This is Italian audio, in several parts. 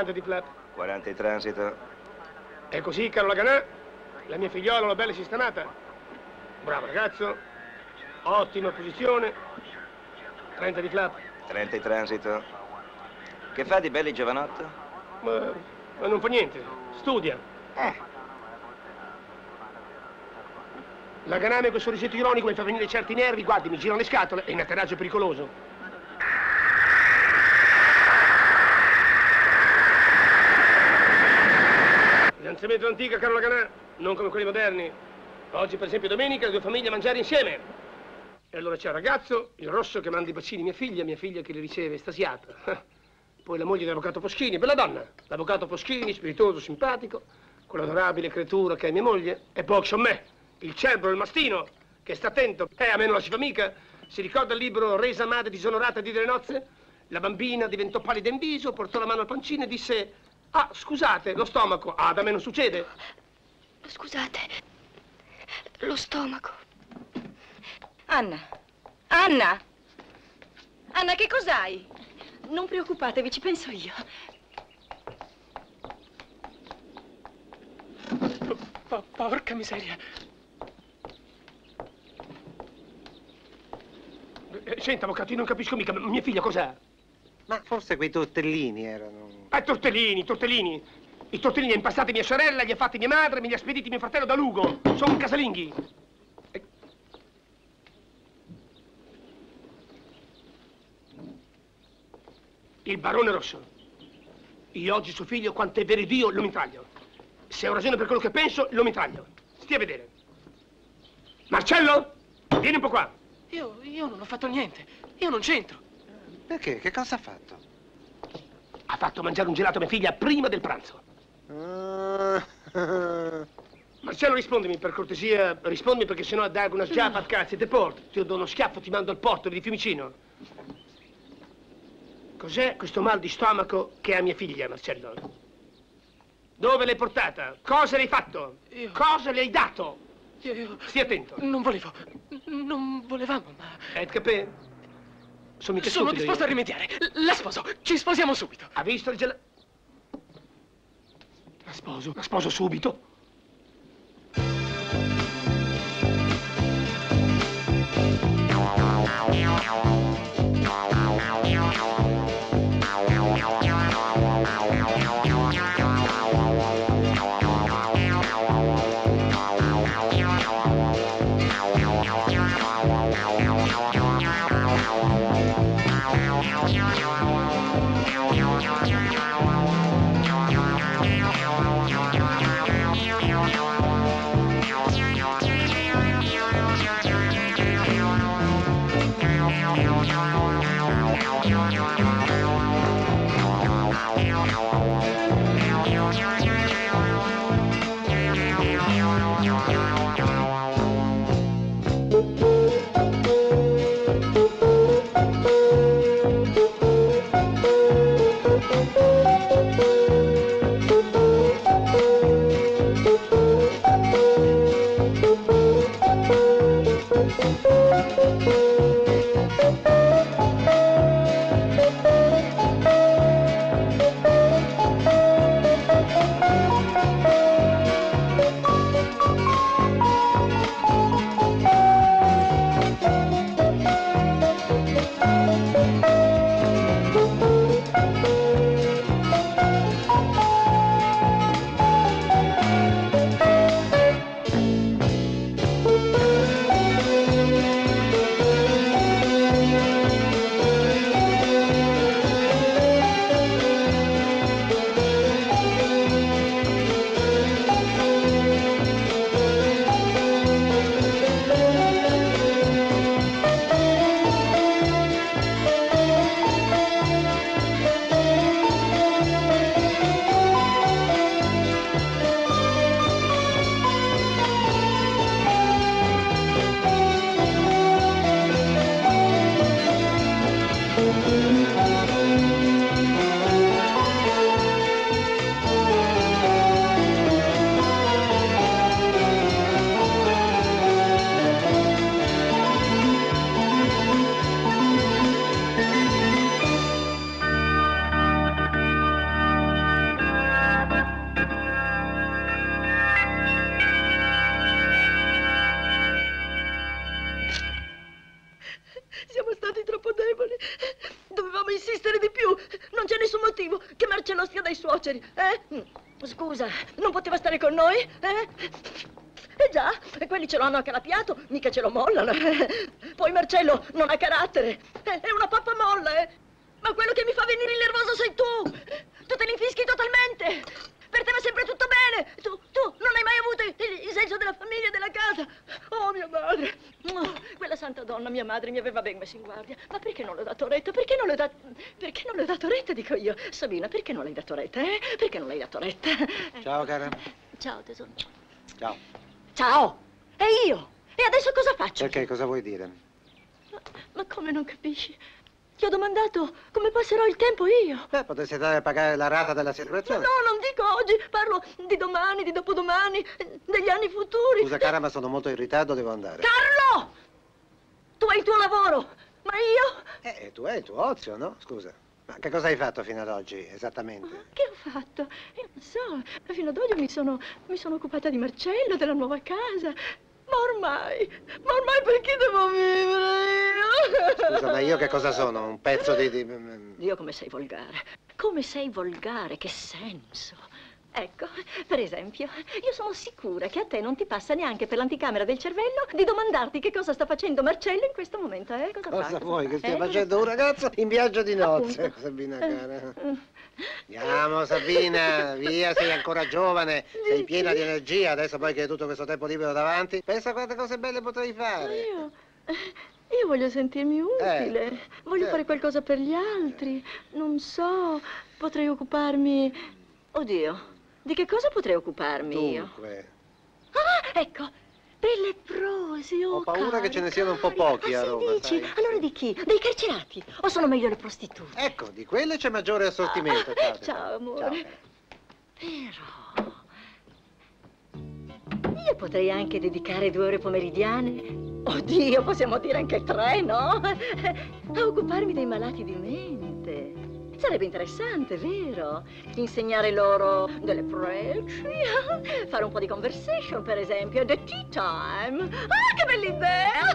40 di flat. 40 di transito. E così, caro Laganà, la mia figliola l'ho bella sistemata. Bravo ragazzo, ottima posizione. 30 di flat. 30 di transito. Che fa di belli giovanotto? Ma non fa niente, studia. Laganà, questo sorrisetto ironico mi fa venire certi nervi, guardi, mi girano le scatole, è in atterraggio pericoloso. Fidanzamento antica, caro Laganà, non come quelli moderni. Oggi, per esempio, domenica, le due famiglie a mangiare insieme. E allora c'è il ragazzo, il rosso, che manda i bacini a mia figlia che li riceve estasiata. Poi la moglie dell'avvocato Foschini, bella donna. L'avvocato Foschini, spiritoso, simpatico, quell'adorabile creatura che è mia moglie. E poi c'ho me, il cerbero, il mastino, che sta attento. A me non la si fa mica. Si ricorda il libro Resa madre disonorata di delle nozze? La bambina diventò pallida in viso, portò la mano al pancino e disse: ah, scusate, lo stomaco. Ah, da me non succede. Scusate, lo stomaco. Anna! Anna! Anna, che cos'hai? Non preoccupatevi, ci penso io. Porca miseria. Senta, avvocato, io non capisco mica. Mia figlia cos'è? Ma forse quei tortellini erano... Tortellini, tortellini. I tortellini li ha impastati mia sorella, li ha fatti mia madre, me li ha spediti mio fratello da Lugo. Sono casalinghi. Il barone rosso. Io oggi suo figlio, quant'è vero Dio, lo mitraglio. Se ho ragione per quello che penso, lo mitraglio. Stia a vedere. Marcello, vieni un po' qua. Io non ho fatto niente. Io non c'entro. Perché? Che cosa ha fatto? Ha fatto mangiare un gelato a mia figlia prima del pranzo. Marcello, rispondimi, per cortesia. Rispondimi, perché sennò dago una schiaffa a cazzo e te porto. Ti do uno schiaffo, ti mando al porto di Fiumicino. Cos'è questo mal di stomaco che ha mia figlia, Marcello? Dove l'hai portata? Cosa le hai fatto? Cosa le hai dato? Stia attento. Non volevo. Non volevamo, ma... Capì? Sono disposto a rimediare. La sposo. Ci sposiamo subito. Ha visto il gelato? La sposo subito. Marcello stia dai suoceri, Scusa, non poteva stare con noi, Eh già, e quelli ce l'hanno accalappiato, mica ce lo mollano. Poi Marcello non ha carattere, è una pappa molla, Ma quello che mi fa venire il nervoso sei tu! Tu te li infischi totalmente! Per te va sempre tutto bene! Tu non hai mai avuto il senso della famiglia e della casa! Oh, mia madre! Oh, quella santa donna, mia madre, mi aveva ben messo in guardia. Ma perché non le ho dato retta? Perché non le ho dato retta, dico io? Sabina, perché non le hai dato retta, Perché non le hai dato retta? Ciao, cara. Ciao, tesoro. Ciao. Ciao! E io? E adesso cosa faccio? Perché? Cosa vuoi dire? Ma come non capisci? Ti ho domandato come passerò il tempo io. Potresti andare a pagare la rata dell'assicurazione. No, non dico oggi, parlo di domani, di dopodomani, degli anni futuri. Scusa, cara, ma sono molto in ritardo, devo andare. Carlo! Tu hai il tuo lavoro, ma io? Tu hai il tuo ozio, no? Scusa. Ma che cosa hai fatto fino ad oggi, esattamente? Che ho fatto? Io non so, fino ad oggi mi sono occupata di Marcello, della nuova casa. Ma ormai perché devo vivere io? Scusa, ma io che cosa sono? Un pezzo di... Dio, come sei volgare. Come sei volgare, che senso? Ecco, per esempio, io sono sicura che a te non ti passa neanche per l'anticamera del cervello di domandarti che cosa sta facendo Marcello in questo momento, Cosa vuoi che stia facendo un ragazzo in viaggio di nozze, appunto. Sabina, cara? Andiamo, Sabina, via, sei ancora giovane, sei piena di energia, adesso poi che hai tutto questo tempo libero davanti, pensa a quante cose belle potrei fare. Io voglio sentirmi utile, voglio certo. fare qualcosa per gli altri, non so, potrei occuparmi... Oddio, di che cosa potrei occuparmi io? Dunque... Ah, ecco, per i leprosi, Ho paura che ce ne siano un po' pochi a Roma, dici? sai? Allora di chi? Dei carcerati? O sono meglio le prostitute? Ecco, di quelle c'è maggiore assortimento. Ciao, amore. Ciao. Però... Io potrei anche dedicare 2 ore pomeridiane, oddio, possiamo dire anche 3, no? A occuparmi dei malati di mente. Sarebbe interessante, vero? Insegnare loro delle preci, fare un po' di conversation, per esempio, the tea time. Ah, che bella idea!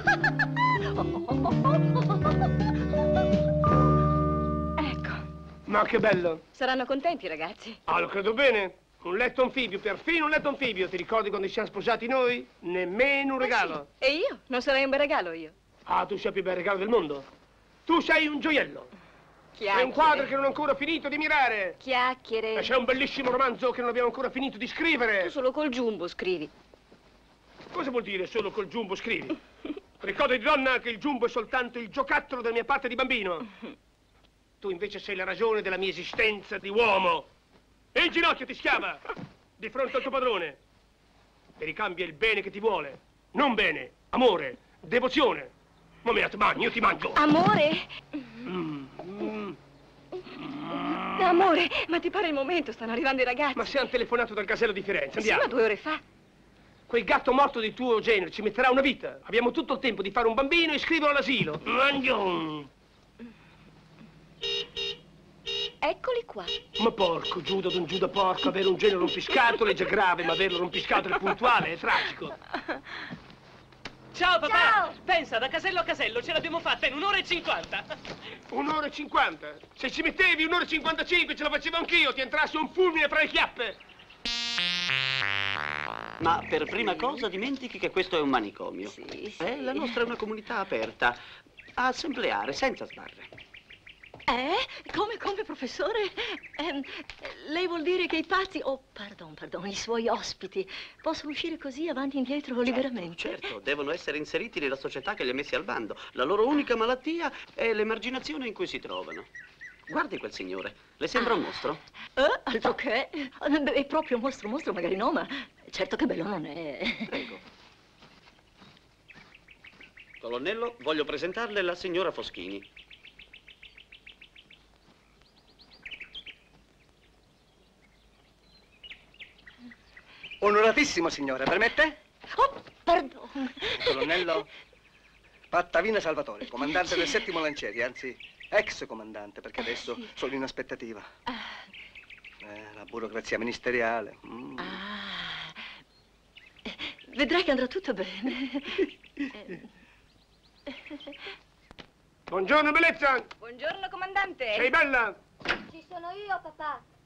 Ecco. Ma che bello! Saranno contenti, ragazzi. Ah, lo credo bene. Un letto anfibio, perfino un letto anfibio. Ti ricordi quando ci siamo sposati noi? Nemmeno un regalo. Sì. E io? Non sarei un bel regalo, io? Ah, tu sei il più bel regalo del mondo. Tu sei un gioiello. Chiacchiere. È un quadro che non ho ancora finito di mirare. Chiacchiere. E c'è un bellissimo romanzo che non abbiamo ancora finito di scrivere. Tu solo col giumbo scrivi. Cosa vuol dire solo col giumbo scrivi? Ricordati, donna, che il giumbo è soltanto il giocattolo della mia parte di bambino. Tu invece sei la ragione della mia esistenza di uomo. E in ginocchio ti schiava di fronte al tuo padrone. E ricambia il bene che ti vuole. Non bene, amore, devozione. Ma me la ti mangio, io ti mangio. Amore? Amore, ma ti pare il momento? Stanno arrivando i ragazzi. Ma se hanno telefonato dal casello di Firenze, andiamo. Sì, ma 2 ore fa. Quel gatto morto di tuo genere ci metterà una vita. Abbiamo tutto il tempo di fare un bambino e iscriverlo all'asilo. Andiamo. Eccoli qua. Ma porco, Giuda d'un Giuda porco, avere un genere rompiscatole è già grave, ma averlo rompiscatole puntuale è tragico. Ciao papà! Ciao! Pensa, da casello a casello ce l'abbiamo fatta in 1 ora e 50. 1 ora e 50? Se ci mettevi 1 ora e 55 ce la facevo anch'io, ti entrasse un fulmine fra le chiappe. Ma per prima cosa dimentichi che questo è un manicomio. Sì. La nostra è una comunità aperta, a assembleare, senza sbarre. Come, professore? Lei vuol dire che i pazzi... Oh, pardon, i suoi ospiti possono uscire così avanti e indietro liberamente? Certo, devono essere inseriti nella società che li ha messi al bando. La loro unica malattia è l'emarginazione in cui si trovano. Guardi quel signore, le sembra un mostro? Altro che... È proprio un mostro, magari no, ma certo che bello non è. Prego. Colonnello, voglio presentarle la signora Foschini. Onoratissimo signore, permette? Oh, pardon. Colonnello Pattavina Salvatore, comandante del 7° Lancieri, anzi ex comandante, perché adesso sono in aspettativa. La burocrazia ministeriale. Vedrai che andrà tutto bene. Buongiorno, bellezza. Buongiorno, comandante. Sei bella? Ci sono io, papà.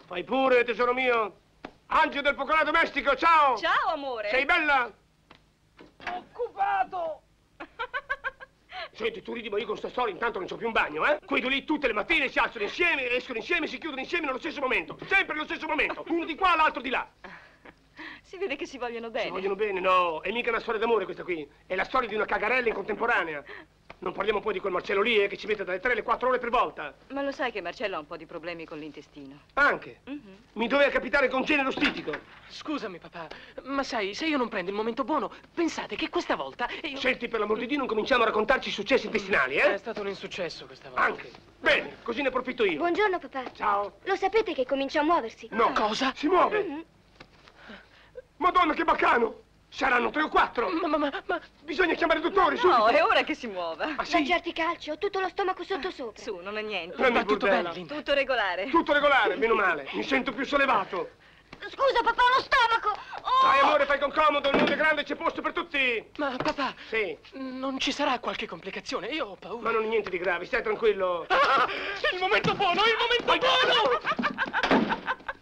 Fai pure, tesoro mio. Angelo del focolare domestico, ciao! Ciao, amore! Sei bella? Occupato! Senti, tu ridi, ma io con sta storia intanto non c'ho più un bagno, eh? Quelli lì tutte le mattine si alzano insieme, escono insieme, si chiudono insieme nello stesso momento. Sempre nello stesso momento. Uno di qua, l'altro di là. Si vede che si vogliono bene. Si vogliono bene, no. È mica una storia d'amore questa qui. È la storia di una cagarella in contemporanea. Non parliamo poi di quel Marcello lì, che ci mette dalle 3 alle 4 ore per volta. Ma lo sai che Marcello ha un po' di problemi con l'intestino? Anche. Mi doveva capitare con genero stitico. Scusami, papà, ma sai, se io non prendo il momento buono, pensate che questa volta io... Senti, per l'amor di Dio, non cominciamo a raccontarci i successi intestinali, È eh? stato un insuccesso questa volta. Anche. Bene, così ne approfitto io. Buongiorno, papà. Ciao. Lo sapete che comincia a muoversi? No. Cosa? Si muove. Madonna, che baccano. Saranno 3 o 4. Ma... Bisogna chiamare il dottore, subito. No, è ora che si muova. Ah, sì? Mangiarti calci, ho tutto lo stomaco sottosopra. Su, non è niente. Prendi il Va tutto burdella. bene, Linda. Tutto regolare. Tutto regolare, meno male. Mi sento più sollevato. Scusa, papà, ho lo stomaco! Dai, amore, fai con comodo, il mondo è grande, c'è posto per tutti. Ma, papà, Sì, non ci sarà qualche complicazione? Io ho paura. ma non è niente di grave, stai tranquillo. Ah, il momento buono, il momento buono!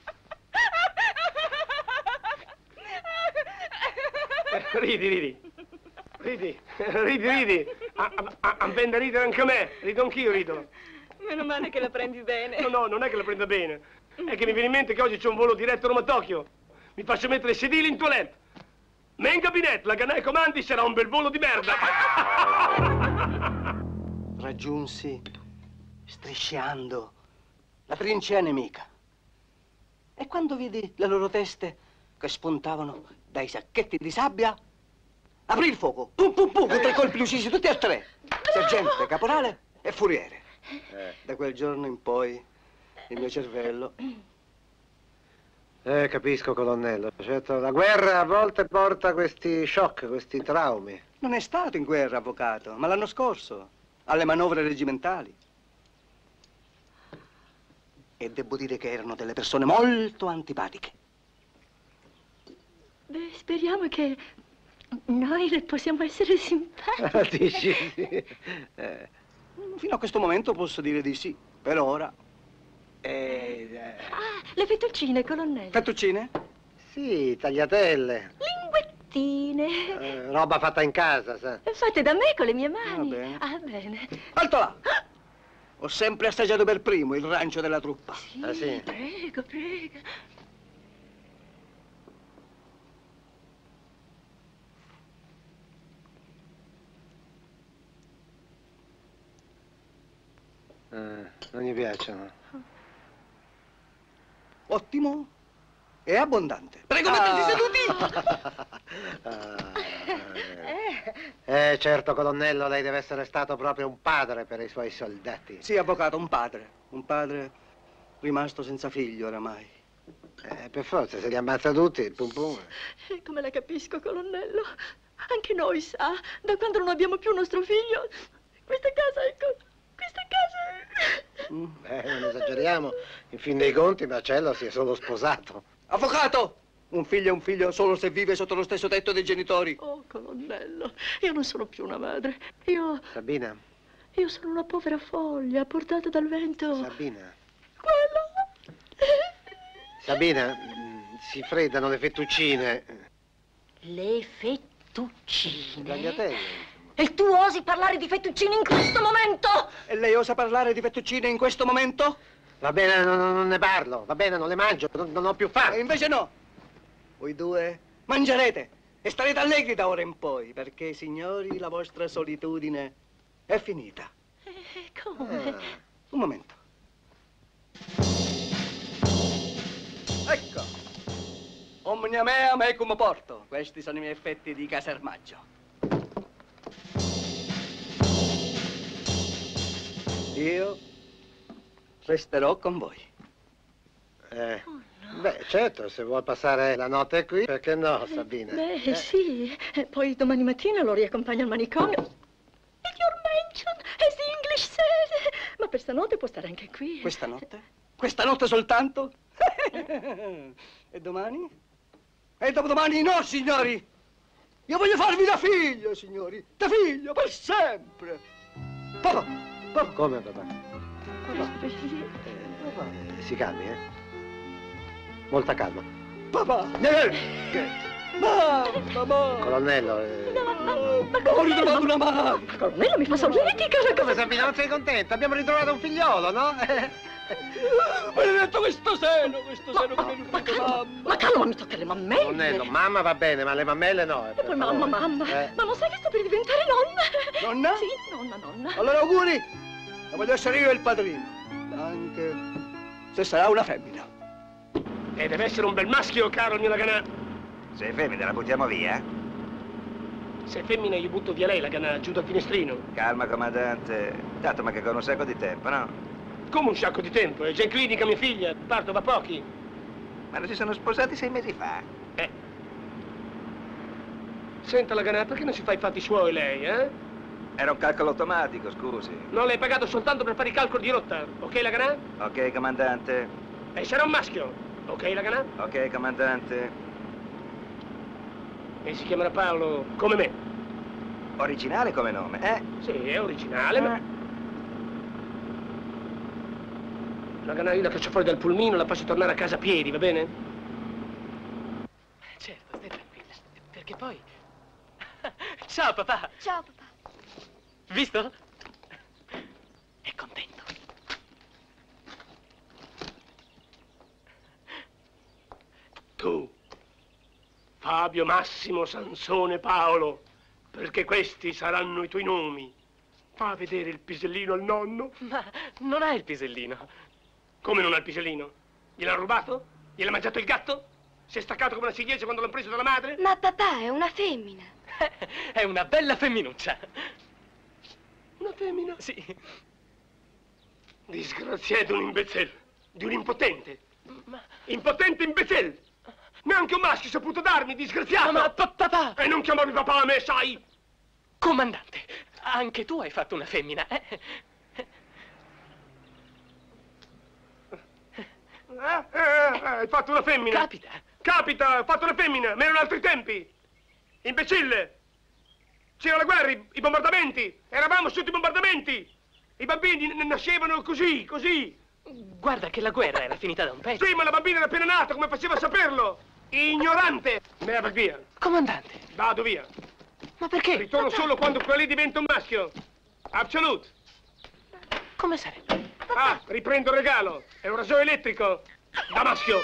Ridi. Ridi. Appenda ridere anche a me. Rido anch'io, rido. Meno male che la prendi bene. No, non è che la prenda bene. È che mi viene in mente che oggi c'è un volo diretto Roma-Tokyo. Mi faccio mettere i sedili in toilette. Ma in gabinetto, la Ganai comandi, sarà un bel volo di merda. Raggiunsi, strisciando, la trincea nemica. E quando vidi le loro teste che spuntavano dai sacchetti di sabbia, aprì il fuoco. Pum, con 3 colpi uccisi, tutti e 3. Sergente, caporale e furiere. Da quel giorno in poi, il mio cervello... Capisco, colonnello. Certo, la guerra a volte porta questi shock, questi traumi. Non è stato in guerra, avvocato, ma l'anno scorso, alle manovre regimentali. E devo dire che erano delle persone molto antipatiche. Beh, speriamo che noi le possiamo essere simpatiche. Dici? Sì. Fino a questo momento posso dire di sì. Per ora. Le fettuccine, colonnello. Fettuccine? Sì, tagliatelle. Linguettine. Roba fatta in casa, sa. Fatte da me con le mie mani. Va bene. Ah, bene. Alto là! Ho sempre assaggiato per primo il rancio della truppa. Sì, Ah, sì? prego. Non gli piacciono. Ottimo e abbondante. Prego, mettersi seduti! Certo, colonnello, lei deve essere stato proprio un padre per i suoi soldati. Sì, avvocato, un padre. Un padre rimasto senza figlio oramai. Per forza, se li ammazza tutti, pum pum. Come la capisco, colonnello. Anche noi, sa, da quando non abbiamo più nostro figlio, questa casa è Non esageriamo. In fin dei conti, Marcello si è solo sposato. Avvocato! Un figlio è un figlio solo se vive sotto lo stesso tetto dei genitori. Oh, colonnello, io non sono più una madre. Sabina? Io sono una povera foglia portata dal vento. Sabina? Quello. Sabina, si freddano le fettuccine. Le fettuccine? Tagliatelle. E tu osi parlare di fettuccine in questo momento? E lei osa parlare di fettuccine in questo momento? Va bene, non ne parlo. Va bene, non le mangio. Non ho più E fame. invece no. Voi due mangerete e starete allegri da ora in poi, perché, signori, la vostra solitudine è finita. Come? Un momento. Ecco. Omnia mea mecum porto. Questi sono i miei effetti di casermaggio. Io resterò con voi. Beh, certo, se vuol passare la notte qui, perché no, Sabina? Beh, sì. Poi domani mattina lo riaccompagno al manicomio. In your mansion, as the English says. Ma per stanotte può stare anche qui. Questa notte? Questa notte soltanto? E domani? E dopodomani no, signori! Io voglio farvi da figlio, signori! Da figlio, per sempre! Papà! Come, papà? Papà. Si calmi, molta calma. Papà! Mamma! Colonnello, Ho ritrovato una mano! Colonnello, mi fa solletico. come Sabina, non sei contenta? Abbiamo ritrovato un figliolo, no? Maledetto questo seno che mi ha ritrovato mamma! Ma calma, mi tocca le mammelle. Colonnello, mamma va bene, ma le mammelle no. E poi mamma. Ma non sai che sto per diventare nonna? Nonna? Sì, nonna. Allora auguri! Ma voglio essere io il padrino. Anche se sarà una femmina. E deve essere un bel maschio, caro il mio Laganà. Se è femmina la buttiamo via? Se è femmina io butto via lei, Laganà, giù dal finestrino. Calma, comandante. Tanto ma che con un sacco di tempo, no? Come un sacco di tempo, è già in clinica mia figlia, parto da pochi. Ma non si sono sposati 6 mesi fa. Senta, Laganà, perché non si fa i fatti suoi lei, eh? Era un calcolo automatico, scusi. Non l'hai pagato soltanto per fare i calcoli di rotta, ok, Laganà? Ok, comandante. E sarà un maschio, ok, Laganà? Ok, comandante. E si chiamerà Paolo come me. Originale come nome, eh? Sì, è originale, ma... Laganà, io la caccio fuori dal pulmino, la faccio tornare a casa a piedi, va bene? Certo, stai tranquilla, perché poi... Ciao, papà! Ciao, papà. Visto? È contento. Tu, Fabio, Massimo, Sansone, Paolo, perché questi saranno i tuoi nomi. Fa vedere il pisellino al nonno. Ma non ha il pisellino. Come non ha il pisellino? Gliel'ha rubato? Gliel'ha mangiato il gatto? Si è staccato come una ciliegia quando l'hanno preso dalla madre? Ma papà è una femmina. È una bella femminuccia. Una femmina? Sì. Disgraziato, un imbecille. Di un impotente. Ma... Impotente imbecille! Neanche un maschio ha saputo darmi, disgraziato! Ma papà! E non chiamarmi papà a me, sai? Comandante, anche tu hai fatto una femmina, eh? Hai fatto una femmina? Capita. Capita, ho fatto una femmina, ma erano altri tempi. Imbecille! C'era la guerra, i bombardamenti, eravamo sotto i bombardamenti. I bambini nascevano così. Guarda che la guerra era finita da un pezzo. Sì, ma la bambina era appena nata, come faceva a saperlo? Ignorante! Me la va via. Comandante. Vado via. Ma perché? Ritorno solo quando quello lì diventa un maschio. Absolute. Come sarebbe? Ah, riprendo il regalo. È un rasoio elettrico. Da maschio.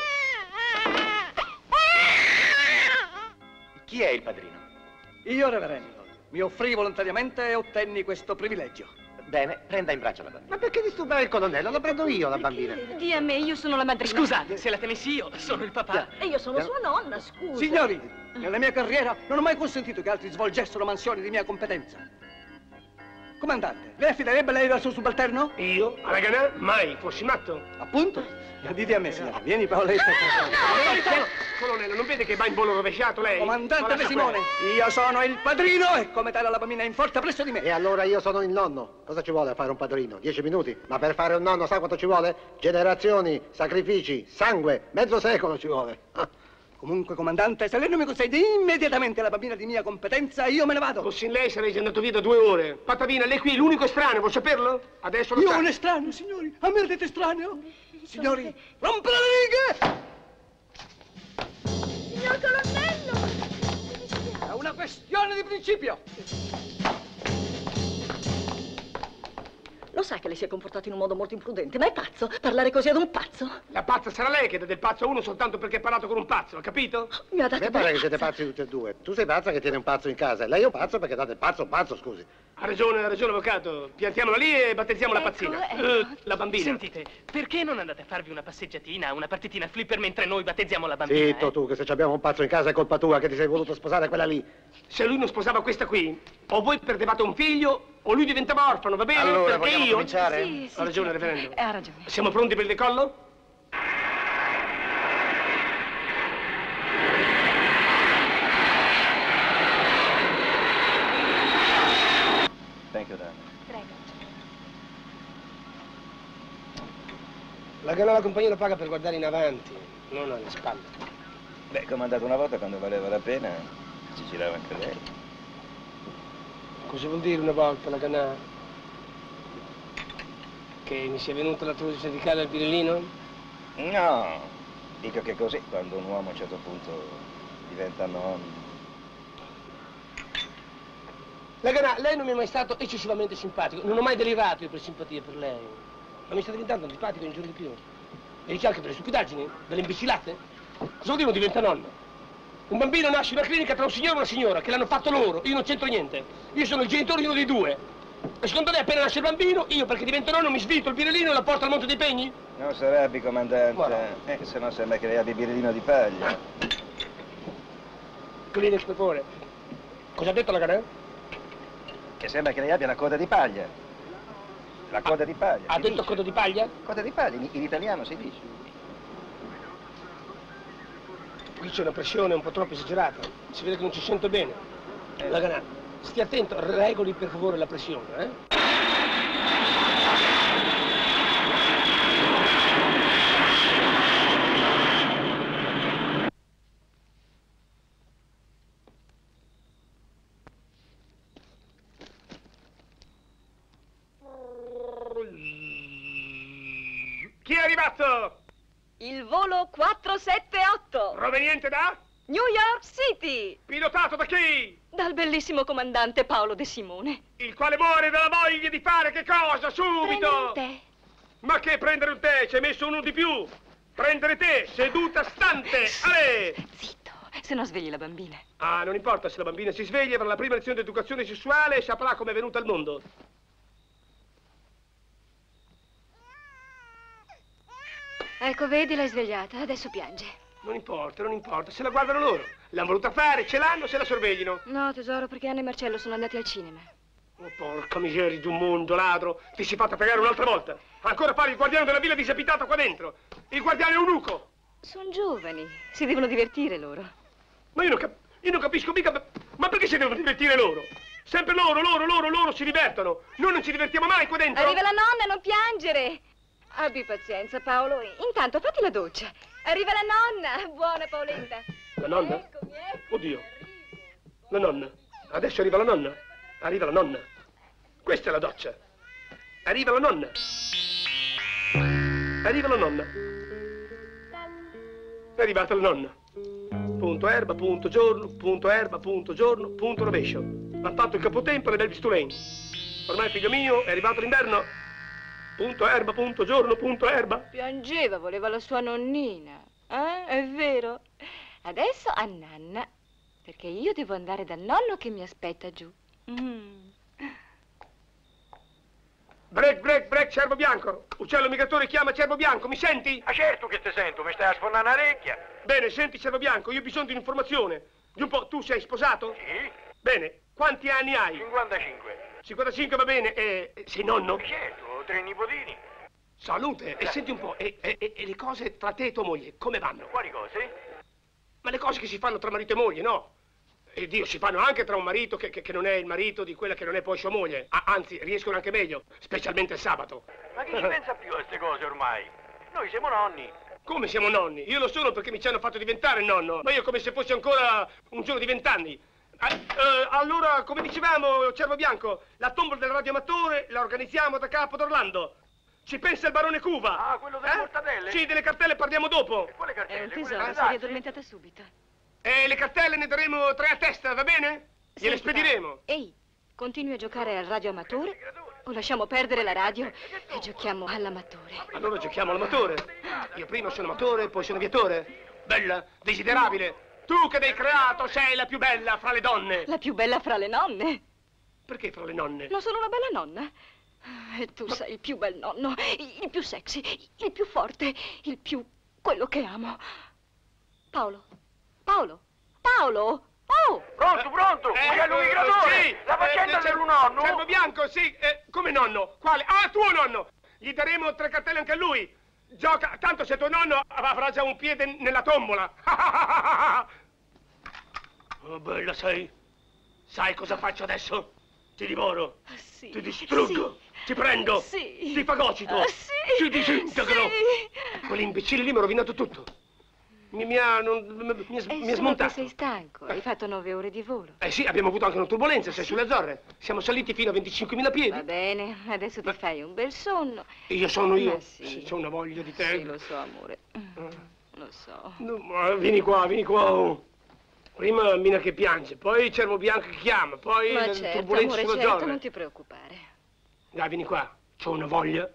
Chi è il padrino? Io, reverendo, mi offrii volontariamente e ottenni questo privilegio. Bene, prenda in braccio la bambina. Ma perché disturbare il colonnello? La prendo io, la bambina. Dì a me, io sono la madrina. Scusate, se la tenessi io, sono il papà. E io sono sua nonna, scusa. Signori, nella mia carriera non ho mai consentito che altri svolgessero mansioni di mia competenza. Comandante, lei affiderebbe lei al suo subalterno? Io? A Laganà? Mai, fossi matto. Appunto. Dite a me, signora. Vieni, Paoletta. Colonnello, non vede che va in volo rovesciato lei? Comandante De Simone, io sono il padrino e come tale la bambina è in forza presso di me. E allora io sono il nonno. Cosa ci vuole a fare un padrino? 10 minuti? Ma per fare un nonno sa quanto ci vuole? Generazioni, sacrifici, sangue, mezzo secolo ci vuole. Comunque, comandante, se lei non mi consente immediatamente la bambina di mia competenza, io me ne vado. Fossi in lei sarei già andato via da 2 ore. Patavina, lei qui è l'unico estraneo, vuol saperlo? Adesso lo Io sa. un estraneo, signori. A me dite estraneo? Signori, rompe le righe! Signor colonnello! È una questione di principio. Lo sa che lei si è comportato in un modo molto imprudente, ma è pazzo parlare così ad un pazzo. La pazza sarà lei che dà del pazzo a uno soltanto perché ha parlato con un pazzo, ha capito? Mi ha A dato me pare del che siete pazzo. pazzi tutti e due. Tu sei pazza che tiene un pazzo in casa e lei è un pazzo perché dà del pazzo a un pazzo, scusi. Ha ragione, avvocato. Piantiamola lì e battezziamo la Ecco, pazzina. ecco. La bambina. Sentite, perché non andate a farvi una passeggiatina, una partitina a flipper mentre noi battezziamo la bambina? Zitto tu, che se abbiamo un pazzo in casa è colpa tua che ti sei voluto sposare quella lì. Se lui non sposava questa qui, o voi perdevate un figlio, o lui diventava orfano, va bene? Allora, perché vogliamo io... cominciare? Sì, Ha ragione, reverendo. Ha ragione. Siamo pronti per il decollo? Thank you, Dan. Prego. La gana la compagnia lo paga per guardare in avanti, non alle spalle. Beh, comandato una volta quando valeva la pena, ci girava anche lei. Cosa vuol dire una volta la gana? Che mi sia venuta la tosse radicale al birellino? No, Dico che così, quando un uomo a un certo punto diventa nonno... Laganà, lei non mi è mai stato eccessivamente simpatico. Non ho mai delirato io per simpatia per lei. Ma mi sta diventando antipatico in giorno di più. E dice anche per le stupidaggini? Delle imbecillate? Cosa vuol dire non diventa nonno? Un bambino nasce in una clinica tra un signore e una signora, che l'hanno fatto loro. Io non c'entro niente. Io sono il genitore di uno dei due. E secondo lei appena nasce il bambino, io perché divento nonno mi svito il birellino e la porto al Monte dei Pegni? Non sarebbe, comandante. Se no sembra che lei abbia il birellino di paglia. Clinic, per favore. Cosa ha detto Laganà? Che sembra che lei abbia la coda di paglia. La coda di paglia. Ha detto coda di paglia? Coda di paglia, in italiano si dice. Qui c'è una pressione un po' troppo esagerata. Si vede che non ci sento bene. Laganà, stia attento, regoli per favore la pressione, eh? Chi è arrivato? Il volo 478. Proveniente da? New York City. Pilotato da chi? Dal bellissimo comandante Paolo De Simone. Il quale muore dalla voglia di fare che cosa? Subito! Prendere un tè. Ma che prendere un tè? Ci hai messo uno di più! Prendere te, seduta stante! Ale! Zitto, se no svegli la bambina. Ah, non importa se la bambina si sveglia, avrà la prima lezione di educazione sessuale e saprà come è venuta al mondo. Ecco, vedi, l'hai svegliata, adesso piange. Non importa, se la guardano loro. L'hanno voluta fare, ce l'hanno, se la sorveglino. No, tesoro, perché Anna e Marcello sono andati al cinema. Oh, porca miseria di un mondo, ladro. Ti sei fatta pagare un'altra volta. Ancora fare il guardiano della villa disabitata qua dentro. Il guardiano eunuco. Sono giovani, si devono divertire loro. Ma io non capisco mica, ma perché si devono divertire loro? Sempre loro si divertono. Noi non ci divertiamo mai qua dentro. Arriva la nonna, non piangere. Abbi pazienza, Paolo. Intanto fatti la doccia. Arriva la nonna. Buona, Paoletta. La nonna? Eccomi. Oddio. La nonna. Adesso arriva la nonna. Arriva la nonna. Questa è la doccia. Arriva la nonna. Arriva la nonna. È arrivata la nonna. Punto erba, punto giorno, punto erba, punto giorno, punto rovescio. Ha fatto il capotempo e le bel bisturain. Ormai, figlio mio, è arrivato l'inverno. Punto erba, punto giorno, punto erba. Piangeva, voleva la sua nonnina. È vero? Adesso a nanna, perché io devo andare dal nonno che mi aspetta giù. Break, cervo bianco. Uccello migratore chiama cervo bianco, mi senti? Ah, certo che te sento, mi stai a sfornare una orecchia. Bene, senti cervo bianco, io ho bisogno di un'informazione. Di un po', tu sei sposato? Sì. Bene, quanti anni hai? 55. 55 va bene, e sei nonno? Certo, 3 nipotini. Salute, e senti un po', e le cose tra te e tua moglie, come vanno? Quali cose? Ma le cose che si fanno tra marito e moglie, no? E Dio, si fanno anche tra un marito che non è il marito di quella che non è poi sua moglie. Anzi, riescono anche meglio, specialmente il sabato. Ma chi ci pensa più a queste cose ormai? Noi siamo nonni. Come siamo nonni? Io lo sono perché mi ci hanno fatto diventare nonno, ma io come se fossi ancora un giorno di 20 anni. Allora, come dicevamo, cervo bianco, la tombola del radioamatore la organizziamo da Capo d'Orlando. Ci pensa il barone Cuva. Ah, quello delle mortadelle? Sì, delle cartelle parliamo dopo. E quale cartelle? È un Quelle tesoro, da sei darsi? addormentata subito. E le cartelle ne daremo 3 a testa, va bene? Gliele Senti, spediremo. Paolo, ehi, continui a giocare al radioamatore o lasciamo perdere la radio e giochiamo all'amatore? Allora giochiamo all'amatore. Io prima sono amatore, poi sono aviatore. Bella, desiderabile. Tu che hai creato sei la più bella fra le donne. La più bella fra le nonne. Perché fra le nonne? Non sono una bella nonna? E tu sei il più bel nonno, il più sexy, il più forte, il più... quello che amo. Paolo, Paolo, Paolo! Oh! Pronto! Uccello migratore! Sì, La faccenda del nonno! Cervo bianco, sì. Come nonno? Quale? Ah, tuo nonno! Gli daremo 3 cartelle anche a lui. Gioca, tanto se tuo nonno avrà già un piede nella tombola. Oh, bella sei. Sai cosa faccio adesso? Ti divoro. Sì, ti distruggo. Sì. Ti prendo. Sì. Ti fagocito. Sì. Ti disintegro. Sì. Quell'imbecille lì mi ha rovinato tutto. Mi ha smontato. Che sei stanco, hai fatto 9 ore di volo. Sì, abbiamo avuto anche una turbolenza, sei sulle Azzorre. Siamo saliti fino a 25.000 piedi. Va bene, adesso ti fai un bel sonno. Io sono io. Ma sì. C'ho una voglia di te. Sì, lo so, amore. Lo lo so. No, ma vieni qua, vieni qua. Prima Mina che piange, poi Cervo Bianco che chiama, poi Ma le certo, turbulenze amore, sulla certo, zona. non ti preoccupare. Dai, vieni qua, c'ho una voglia.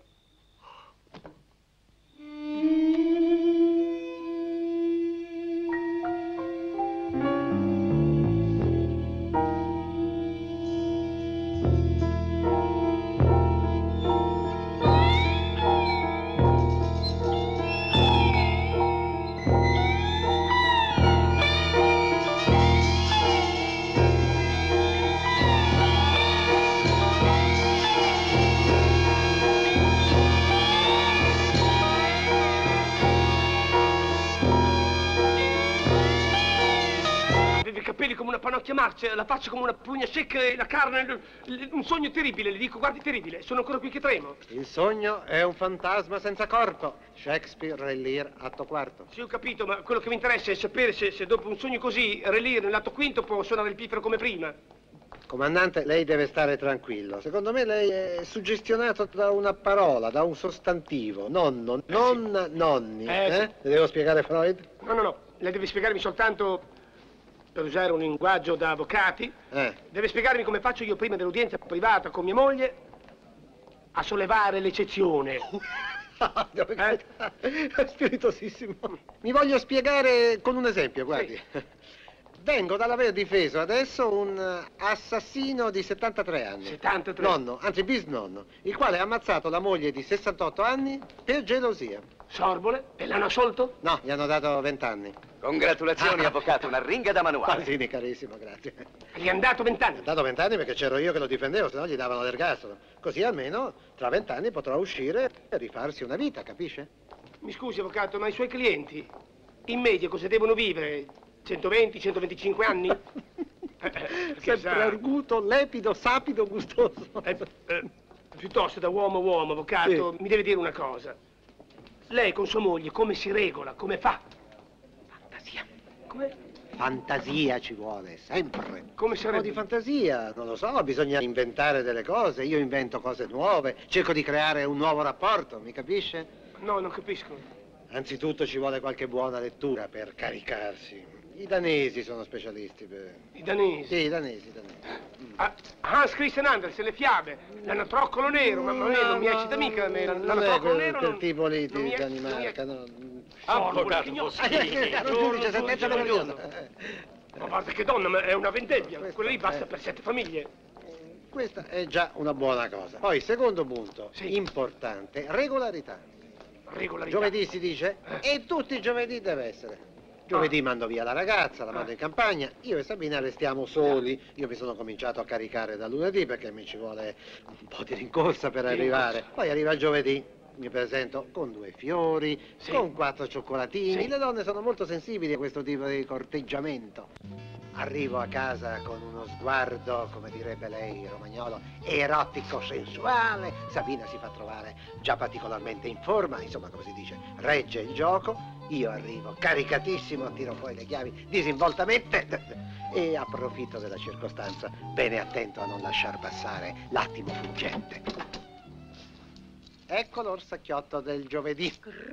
Aveva i capelli come una pannocchia marcia, la faccia come una prugna secca e la carne, un sogno terribile, le dico, guardi, terribile, sono ancora qui che tremo. Il sogno è un fantasma senza corpo. Shakespeare, Re Lear, atto quarto. Sì, ho capito, ma quello che mi interessa è sapere se dopo un sogno così, Re Lear nell'atto quinto può suonare il piffero come prima. Comandante, lei deve stare tranquillo. Secondo me lei è suggestionato da una parola, da un sostantivo. Nonno, non sì. nonni. Sì. Le devo spiegare Freud? No, lei deve spiegarmi soltanto, per usare un linguaggio da avvocati, deve spiegarmi come faccio io prima dell'udienza privata con mia moglie a sollevare l'eccezione. Spiritosissimo. Mi voglio spiegare con un esempio, guardi. Sì. Vengo dall'aver difeso adesso un assassino di 73 anni. 73? Nonno, anzi bisnonno, il quale ha ammazzato la moglie di 68 anni per gelosia. Sorbole? E l'hanno assolto? No, gli hanno dato 20 anni. Congratulazioni, avvocato, una ringa da manuale. Pasini, carissimo, grazie. Gli hanno dato 20 anni? Gli hanno dato 20 anni perché c'ero io che lo difendevo, se no gli davano l'ergastolo. Così almeno tra 20 anni potrà uscire e rifarsi una vita, capisce? Mi scusi, avvocato, ma i suoi clienti in media cosa devono vivere? 120, 125 anni? Sempre arguto, lepido, sapido, gustoso. Piuttosto da uomo a uomo, avvocato, Sì. mi deve dire una cosa. Lei con sua moglie come si regola, come fa? Fantasia. Come? Fantasia ci vuole, sempre. Come Un sarebbe? po' di fantasia, non lo so, bisogna inventare delle cose. Io invento cose nuove, cerco di creare un nuovo rapporto, mi capisce? No, non capisco. Anzitutto ci vuole qualche buona lettura per caricarsi. I danesi sono specialisti per... I danesi? Sì, i danesi. Hans Christian Andersen, le fiabe, l'anatroccolo nero, ma non mi eccita mica, l'anatroccolo nero quel non... tipo lì non di mi è- Danimarca, no? Avvocato Giudice, sentenza meravigliosa. Ma guarda che donna, ma è una vendemmia, quella lì basta per 7 famiglie. Questa è già una buona cosa. Poi, secondo punto, importante, regolarità. Regolarità. Giovedì si dice, e tutti i giovedì deve essere. Giovedì mando via la ragazza, la mando in campagna, io e Sabina restiamo soli. Io mi sono cominciato a caricare da lunedì perché mi ci vuole un po' di rincorsa per arrivare. Poi arriva il giovedì, mi presento con 2 fiori, con 4 cioccolatini. Le donne sono molto sensibili a questo tipo di corteggiamento. Arrivo a casa con uno sguardo, come direbbe lei, romagnolo, erotico, sensuale. Sabina si fa trovare già particolarmente in forma, insomma, come si dice, regge il gioco. Io arrivo caricatissimo, tiro fuori le chiavi disinvoltamente e approfitto della circostanza, bene attento a non lasciar passare l'attimo fuggente. Ecco l'orsacchiotto del giovedì.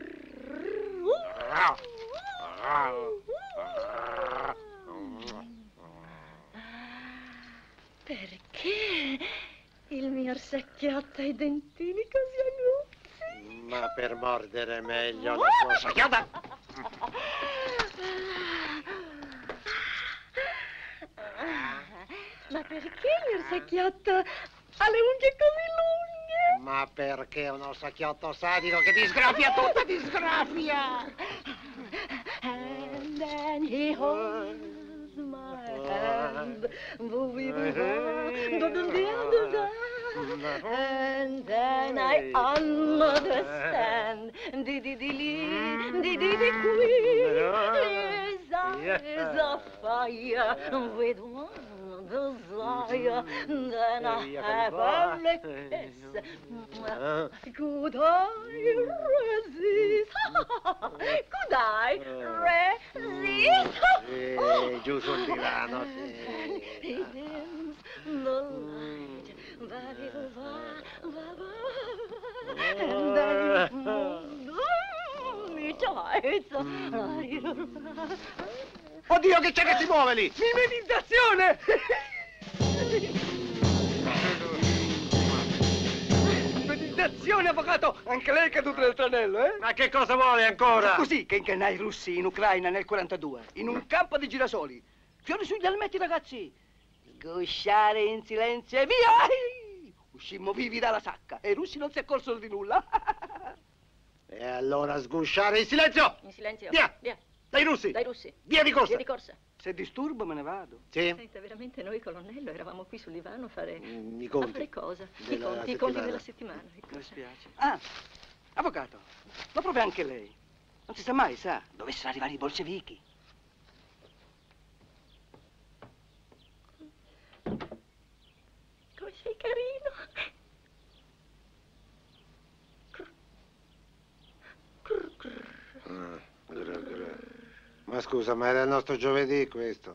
Perché il mio orsacchiotto ha i dentini così aguzzi? Ma per mordere meglio la sua orsacchiata. Ma perché il mio orsacchiotto ha le unghie così lunghe? Ma perché è un orsacchiotto sadico che ti sgraffia tutta, ti sgraffia! And then he holds my hand, and then I understand, his eyes are fire with one desire, then I have a kiss. Could I resist? Could I resist? Giù sul divano, sì. He dims the light, and then he Oddio, che c'è che si muove lì? Meditazione! Meditazione, avvocato! Anche lei è caduto nel tranello, eh? Ma che cosa vuole ancora? Così che ingannai i russi in Ucraina nel 42, in un campo di girasoli. Fiori sugli almetti, ragazzi. Sgusciare in silenzio e via! Uscimmo vivi dalla sacca e i russi non si accorsero di nulla. E allora sgusciare in silenzio! In silenzio. Via! Via. Dai russi! Dai russi. Via di corsa! Via di corsa. Se disturbo me ne vado. Sì? Senta, veramente noi, colonnello, eravamo qui sul divano a fare... I conti. A fare cosa? Della I conti della settimana. Ecco. Mi spiace. Ah, avvocato, lo provi anche lei. Non si sa mai, sa, dovessero arrivare i bolscevichi. Come sei carino. Ma scusa, ma era il nostro giovedì questo?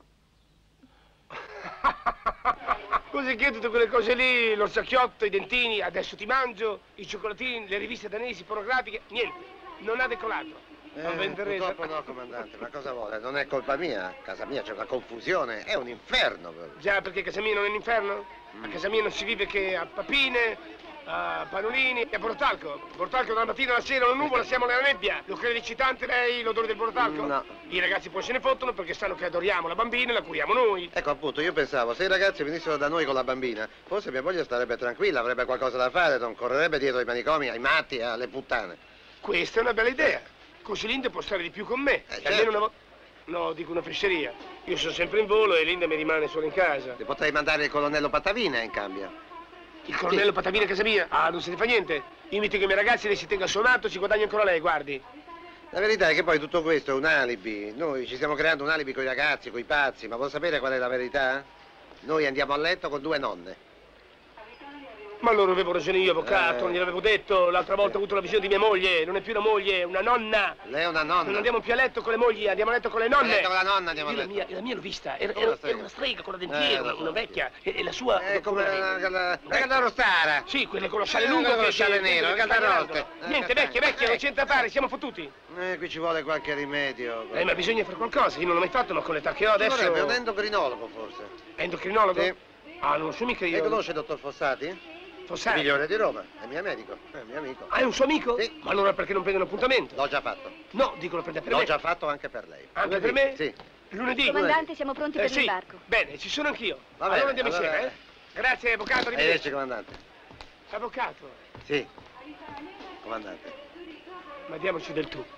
Così che tutte quelle cose lì, l'orsacchiotto, i dentini, adesso ti mangio, i cioccolatini, le riviste danesi pornografiche, niente, non ha decolato. Non vende resa. Purtroppo no, comandante, ma cosa vuole? Non è colpa mia, a casa mia c'è una confusione, è un inferno proprio. Già, perché casa mia non è un inferno? A casa mia non si vive che a papine, a panolini e a borotalco. Borotalco dalla mattina alla sera, una nuvola, siamo nella nebbia. Lo crede eccitante lei, l'odore del borotalco? No. I ragazzi poi se ne fottono perché sanno che adoriamo la bambina e la curiamo noi. Ecco appunto, io pensavo, se i ragazzi venissero da noi con la bambina, forse mia moglie starebbe tranquilla, avrebbe qualcosa da fare, non correrebbe dietro ai manicomi, ai matti, alle puttane. Questa è una bella idea. Così Linda può stare di più con me. Certo. Almeno una volta... No, dico una fesceria. Io sono sempre in volo e Linda mi rimane solo in casa. Ti potrei mandare il colonnello Patavina in cambio. Il colonnello Patavina a casa mia? Ah, non se ne fa niente. Invito che i miei ragazzi, lei si tenga suonato, ci guadagna ancora lei, guardi. La verità è che poi tutto questo è un alibi. Noi ci stiamo creando un alibi con i ragazzi, con i pazzi, ma vuol sapere qual è la verità? Noi andiamo a letto con 2 nonne. Ma allora avevo ragione io, avvocato, non gliel'avevo detto. L'altra volta ho avuto la visione di mia moglie. Non è più una moglie, è una nonna. Lei è una nonna. Non andiamo più a letto con le mogli, andiamo a letto con le nonne. A letto con la nonna andiamo a Io letto. la mia l'ho vista, era Una strega. una strega con la dentiera, lo so. una vecchia. E la sua... Come la Caldarostara. Sì, quella con lo scialle lungo. con lo scialle nero, che Caldaroste. Niente, vecchia, non c'è da fare, siamo fottuti. Qui ci vuole qualche rimedio. Ma bisogna fare qualcosa, io non l'ho mai fatto, ma con l'età che ho adesso... Vorrebbe un endocrinologo forse. Endocrinologo? Sì. Ah, non lo so mica io. Lei conosce il dottor Fossati? Fossati? Migliore di Roma, è mio medico, è mio amico. Ah, è un suo amico? Sì. Ma allora perché non prende un appuntamento? L'ho già fatto. No, dico lo prende per me. L'ho già fatto anche per lei. Anche per me? Sì. Lunedì? Comandante, siamo pronti per Sì. l'imbarco. Bene, ci sono anch'io. Va bene, Allora andiamo allora- insieme, eh? Grazie, avvocato, Arrivederci, arrivederci. comandante. Avvocato, Sì, comandante. ma diamoci del tu.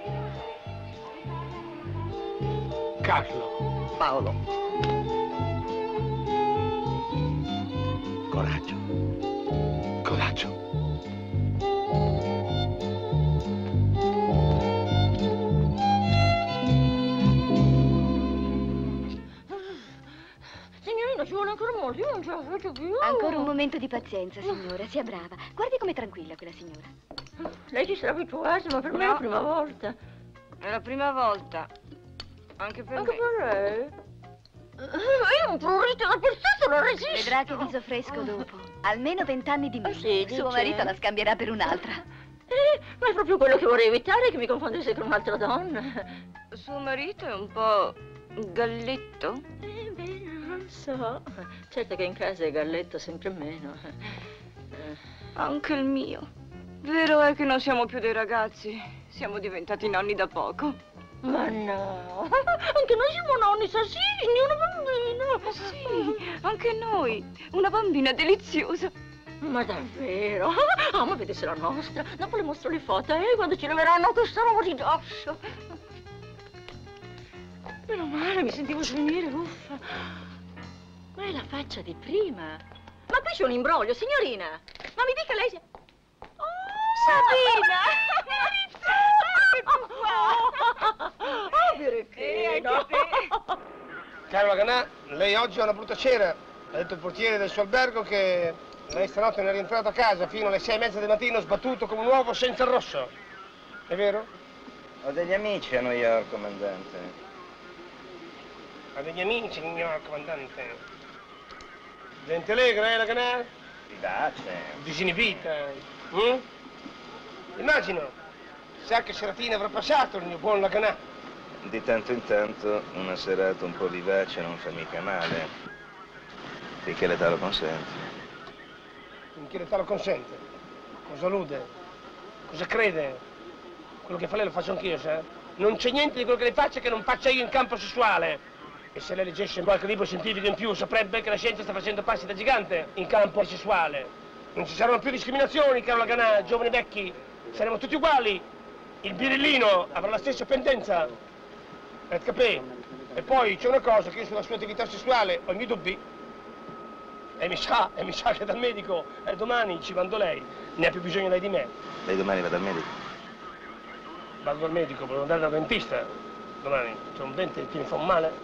Carlo. Paolo. Coraggio. Coraggio. Signorina, ci vuole ancora molto, io non ce la faccio più. Ancora un momento di pazienza, signora, sia brava. Guardi com'è tranquilla quella signora. Lei ci sarà abituata, ma per me è la prima volta. È la prima volta. Anche per Anche me. per lei? Io non prurito da persona, non resisto. Vedrà che viso fresco dopo. Almeno 20 anni di meno. sì, Suo dice? marito la scambierà per un'altra. Ma è proprio quello che vorrei evitare, che mi confondesse con un'altra donna. Suo marito è un po' galletto. Beh, non so. Certo che in casa è galletto sempre meno. Anche il mio. Vero è che non siamo più dei ragazzi. Siamo diventati nonni da poco. Ma no, anche noi siamo nonni assassini, una bambina. Sì, anche noi. Una bambina deliziosa. Ma davvero? Ah, ma vedesse la nostra. Dopo le mostro le foto, quando ci leveranno questa roba di dosso. Meno male, mi sentivo svenire, uffa. Ma è la faccia di prima. Ma qui c'è un imbroglio, signorina. Ma mi dica lei se... Sabina! Oh, birichino! Carola Ganà, lei oggi ha una brutta cera. Ha detto il portiere del suo albergo che lei stanotte non è rientrato a casa fino alle 6:30 del mattino, sbattuto come un uovo senza il rosso. È vero? Ho degli amici a New York, comandante. Ha degli amici, signor comandante. Gente allegra, la Ganà? Vivace. Disinibita. Immagino. Sa che seratina avrà passato il mio buon Laganà? Di tanto in tanto una serata un po' vivace non fa mica male. Finché l'età lo consente. Finché l'età lo consente. Cosa allude? Cosa crede? Quello che fa lei lo faccio anch'io, sa? Non c'è niente di quello che lei faccia che non faccia io in campo sessuale. E se lei leggesse qualche libro scientifico in più, saprebbe che la scienza sta facendo passi da gigante in campo sessuale. Non ci saranno più discriminazioni, caro Laganà, giovani e vecchi. Saremo tutti uguali. Il birillino avrà la stessa pendenza. Capì? E poi c'è una cosa, che io sulla sua attività sessuale ho i miei dubbi. E mi sa che dal medico domani ci mando lei. Ne ha più bisogno lei di me. Lei domani va dal medico? Vado dal medico, volevo andare dal dentista. Domani c'è un dente che mi fa un male.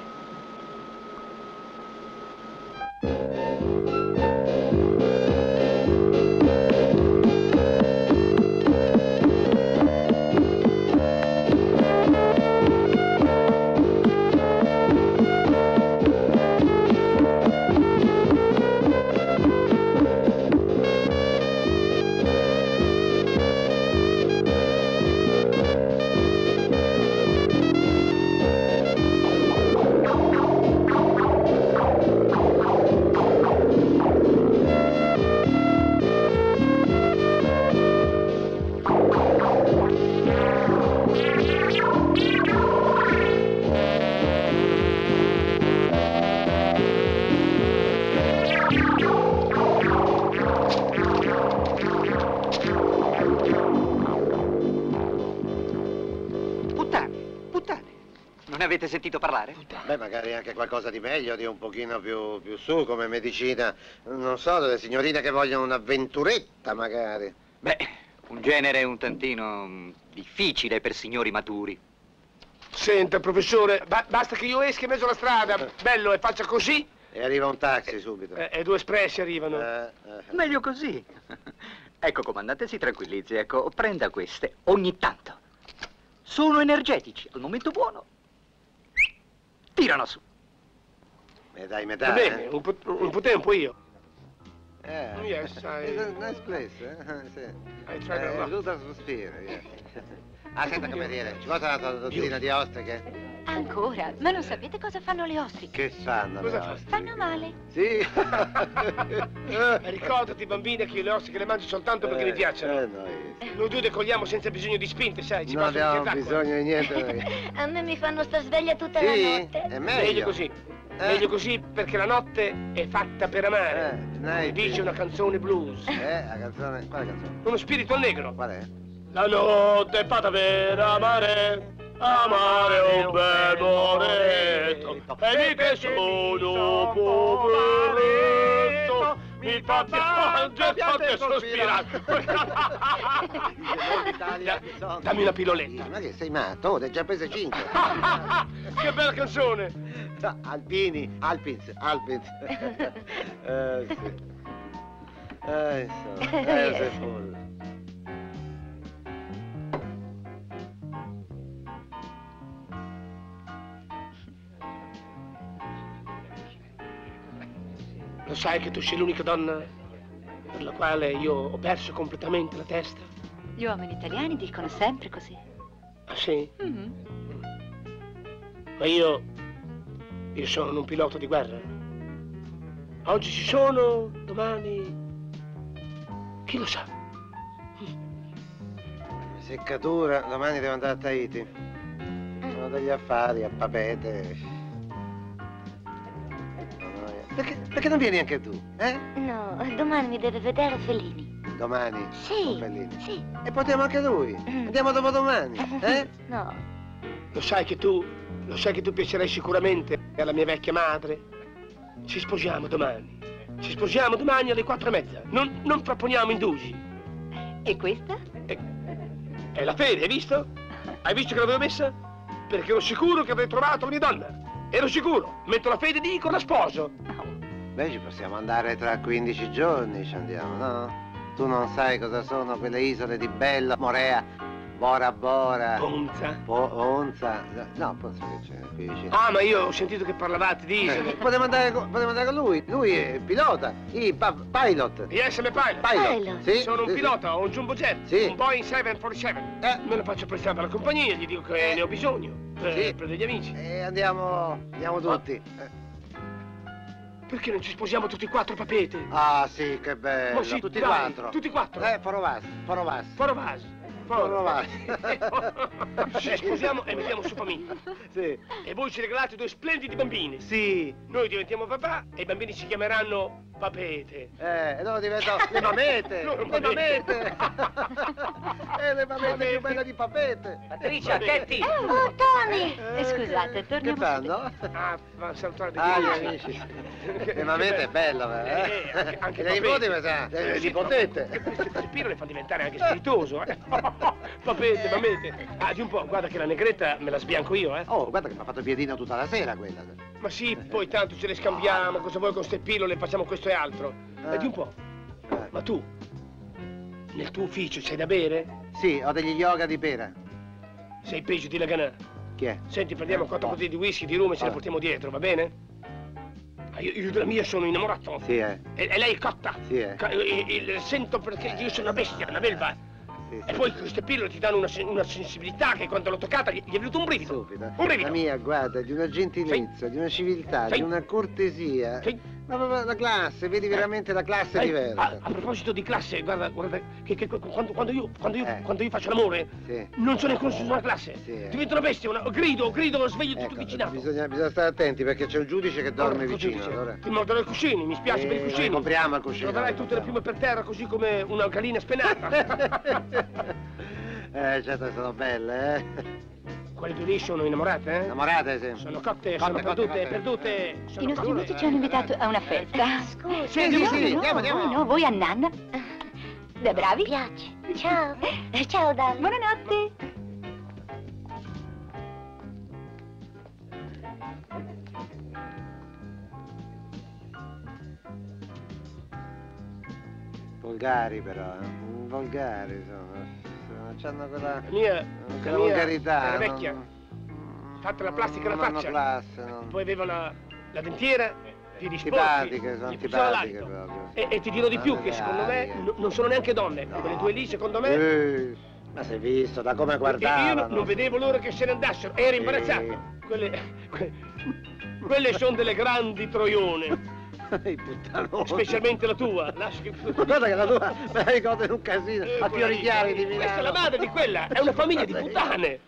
Avete sentito parlare? Beh, magari anche qualcosa di meglio, di un pochino più su come medicina. Non so, delle signorine che vogliono un'avventuretta, magari. Beh, un genere un tantino difficile per signori maturi. Senta, professore, basta che io esca in mezzo alla strada, bello, e faccia così. E arriva un taxi subito. E due espressi arrivano. Meglio così. Ecco, comandante, si tranquillizzi, ecco, prenda queste ogni tanto. Sono energetici, al momento buono. Tirano su. E dai metà, Va bene, un po' te, un po' io. Yes, nice place, sì. I tried a lot. Luther Suspiro, yeah. Ah, senta, cameriere, ci vuole una dozzina di ostriche? Ancora? Ma non sapete cosa fanno le ostriche? Che fanno le ostriche? Fanno male. Sì. Ricordati, bambina, che io le ostriche le mangio soltanto perché mi piacciono. Noi due decogliamo senza bisogno di spinte, sai? Ci non abbiamo bisogno di niente. A me mi fanno star sveglia tutta la notte. È meglio così. Meglio così perché la notte è fatta per amare. Come dice una canzone blues. La canzone? Quale canzone? Uno spirito allegro. Qual è? La notte è fatta per amare. Amare un bel moretto. E di che sono poveretto. Mi fa piangere, sospirare. Dammi una pilloletta. Ma che sei matto? Oh, ne hai già prese 5. Che bella canzone. Alpini, Alpins. Sì. Sei fuori. Lo sai che tu sei l'unica donna per la quale io ho perso completamente la testa? Gli uomini italiani dicono sempre così. Ah, sì? Mm-hmm. Ma io sono un pilota di guerra. Oggi ci sono, domani... chi lo sa? Seccatura, domani devo andare a Tahiti. Sono degli affari, a papete. Perché non vieni anche tu, eh? No, domani mi deve vedere Fellini. Domani? Sì. Fellini. Sì. E portiamo anche lui. Andiamo dopodomani, eh? No. Lo sai che tu piacerai sicuramente alla mia vecchia madre? Ci sposiamo domani. Ci sposiamo domani alle 4:30. Non frapponiamo indugi. E questa? È la fede, hai visto? Hai visto che l'avevo messa? Perché ero sicuro che avrei trovato la mia donna. Ero sicuro. Metto la fede e dico la sposo. Beh, ci possiamo andare tra 15 giorni, ci andiamo, no? Tu non sai cosa sono quelle isole di Bello, Morea, Bora Bora. Ponza. Ponza. No, Ponza che c'è qui vicino. Ah, ma io ho sentito che parlavate di isole. Potremmo andare con lui. Lui è pilota. Pilot. Yes, I'm a pilot. Pilot. Sì, sono un sì, pilota, ho un jumbo jet. Sì. Un Boeing 747. Me lo faccio prestare alla compagnia, gli dico che ne ho bisogno. Per degli amici. E andiamo tutti. Perché non ci sposiamo tutti e quattro, papete? Ah, sì, che bello. Ma sì, tutti e dai, quattro. Tutti e quattro. Forovas. Ci sposiamo e mettiamo su famiglia. Sì. E voi ci regalate due splendidi bambini. Sì. Noi diventiamo papà e i bambini si chiameranno papete. E loro diventano le mamete. Le mamete. Le mamete più belle di papete. Patricia, Ketty. Oh, Tony! Scusate, torniamo. Che fanno? Ah, va a salutare Gli amici. Le mamete è bello, anche le nipoti, mi sa. Le nipotette. Queste pirole fanno diventare anche spiritoso, Papete, mamete. Ah, di un po', guarda che la negretta me la sbianco io, Oh, guarda che mi ha fatto piedino tutta la sera quella. Ma sì, poi tanto ce le scambiamo, cosa vuoi con ste pillole, facciamo questo e altro. Di un po'. Ma tu, nel tuo ufficio c'hai da bere? Sì, ho degli yoga di pera. Sei peggio di Laganà. Chi è? Senti, prendiamo 4 bottiglie di whisky, di rum e ce le portiamo dietro, va bene? Io della mia sono innamorato. Sì, E lei è cotta. Sì, Sento perché io sono una bestia, una belva. Sì, e poi queste pillole ti danno una sensibilità che quando l'ho toccata gli è venuto un brivido. Stupida. Un brivido. La mia, guarda, di una gentilezza, di una civiltà, di una cortesia. Ma la classe, vedi veramente la classe diversa. A proposito di classe, guarda, che quando io faccio l'amore, non sono neanche su una classe. Divento una bestia, grido, sveglio tutto vicinato. Bisogna stare attenti perché c'è un giudice che dorme vicino. Allora. Ti mordono i cuscini, mi spiace per i cuscini. Compriamo il cuscino. Troverai tutte le piume per terra così come una gallina spenata. Certo, sono belle, Quelle due lì sono innamorate, Innamorate, sì. Sono cotte, sono perdute. I nostri amici ci hanno invitato a una festa. Scusa. Sì, andiamo. No, voi a Nanna. Da bravi? Mi piace. Ciao. Ciao, Dal. Buonanotte. Volgari però, volgari sono. C'hanno quella volgarità. Era vecchia. Fatta la plastica alla faccia. Classe, Poi aveva la dentiera, piedi sporchi. Antipatiche, sono antipatiche proprio. E ti dirò di più che secondo me non sono neanche donne. Quelle due lì, secondo me. Ma sei visto, da come guardavano. Io non vedevo l'ora che se ne andassero, ero imbarazzato. Quelle sono delle grandi troione. Specialmente la tua. Guarda che la tua me la ricordo in un casino a Fiori Chiari di Milano. Questa è la madre di quella, è una famiglia di puttane.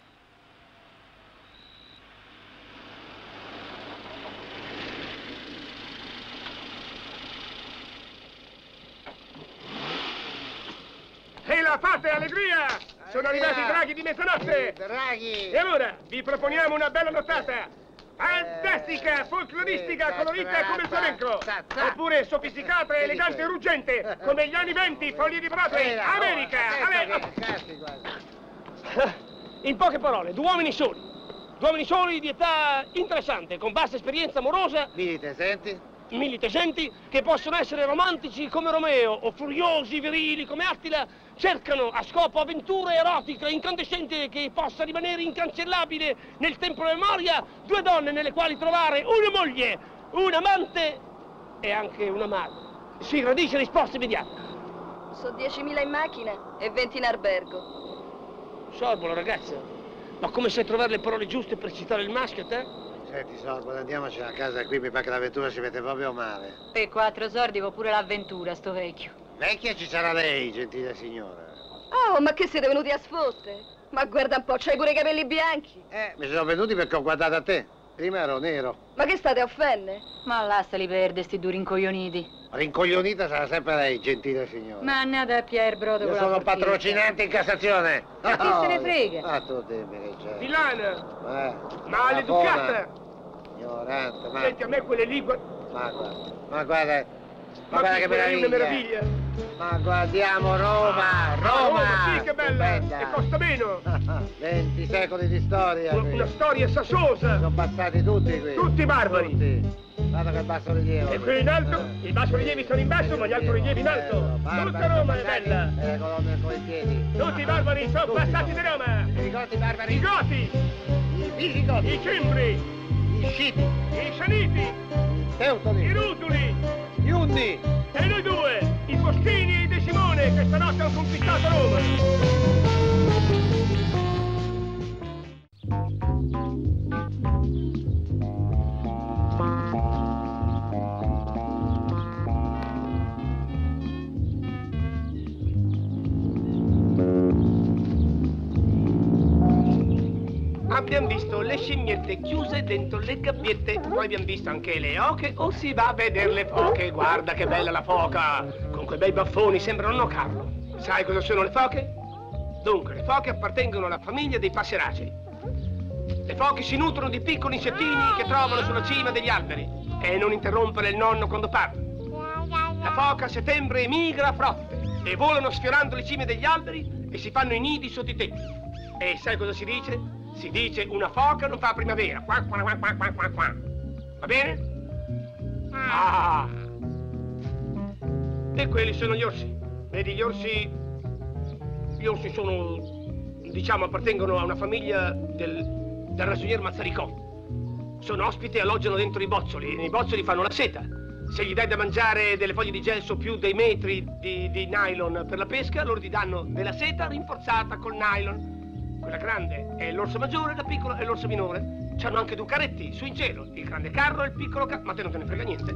E la fate, allegria! Sono arrivati i draghi di mezzanotte! Draghi! E allora, vi proponiamo una bella nottata! Fantastica, folcloristica, colorita come il flamenco! Oppure sofisticata, elegante e ruggente, come gli anni 20, fogli di Broadway, America! In poche parole, due uomini soli di età interessante, con bassa esperienza amorosa. Militesenti, che possono essere romantici come Romeo o furiosi, virili come Attila, cercano a scopo avventura erotica, incandescente, che possa rimanere incancellabile nel tempo della memoria, due donne nelle quali trovare una moglie, un amante e anche una madre. Si gradisce risposta immediata. So 10.000 in macchina e 20 in albergo. Sorbola, ragazza, ma come sai trovare le parole giuste per citare il maschio, te? Senti, Sorbola, andiamoci a casa, qui mi pare che l'avventura si mette proprio male. Per 4 soldi va pure l'avventura, sto vecchio. Vecchia ci sarà lei, gentile signora. Oh, ma che siete venuti a sfotte? Ma guarda un po', c'hai pure i capelli bianchi. Mi sono venuti perché ho guardato a te. Prima ero nero. Ma che state a offende? Ma lasciali perdere, sti duri incoglioniti. Rincoglionita sarà sempre lei, gentile signora. Ma andate a Pier Brodo con Io la sono portiera. patrocinante in Cassazione. Ma chi se ne frega? Ah, tu dimmi che c'è. Milana! Maleducata! Ignorante, ma... Senti, a me quelle lì... Ma guarda che meraviglia. Ma guardiamo Roma, Roma! Sì, che bella! E costa meno! 20 secoli di storia. Una storia sassosa! Sono passati tutti qui. Tutti barbari! Tutti. Vado che il basso rilievo. E qui in alto? I bassorilievi sono in basso, ma gli altorilievi in alto. Tutta Roma è bella. E le colonne con i piedi. Tutti i barbari sono passati di Roma. I goti barbari. I goti. I visigoti. I cimbri. I sciti. I scianiti. I teutoni. I rutuli. Gli unni. E noi due, i Foschini e i De Simone, che stanotte hanno conquistato Roma. Abbiamo visto le scimmiette chiuse dentro le gabbiette, poi abbiamo visto anche le oche, o si va a vedere le foche. Guarda che bella la foca, con quei bei baffoni, sembrano no Carlo. Sai cosa sono le foche? Dunque, le foche appartengono alla famiglia dei passeracei. Le foche si nutrono di piccoli insettini che trovano sulla cima degli alberi e non interrompere il nonno quando parla. La foca a settembre emigra a frotte e volano sfiorando le cime degli alberi e si fanno i nidi sotto i tetti. E sai cosa si dice? Si dice una foca non fa primavera. Qua, qua, qua, qua, qua, qua, qua. Va bene? Ah! E quelli sono gli orsi. Vedi, gli orsi sono, diciamo, appartengono a una famiglia del ragionier Mazzaricò. Sono ospiti e alloggiano dentro i bozzoli. Nei bozzoli fanno la seta. Se gli dai da mangiare delle foglie di gelso più dei metri di nylon per la pesca, loro ti danno della seta rinforzata col nylon. Quella grande è l'orso maggiore, la piccola è l'orso minore. C'hanno anche due carretti su in cielo, il grande carro e il piccolo carro. Ma te non te ne frega niente.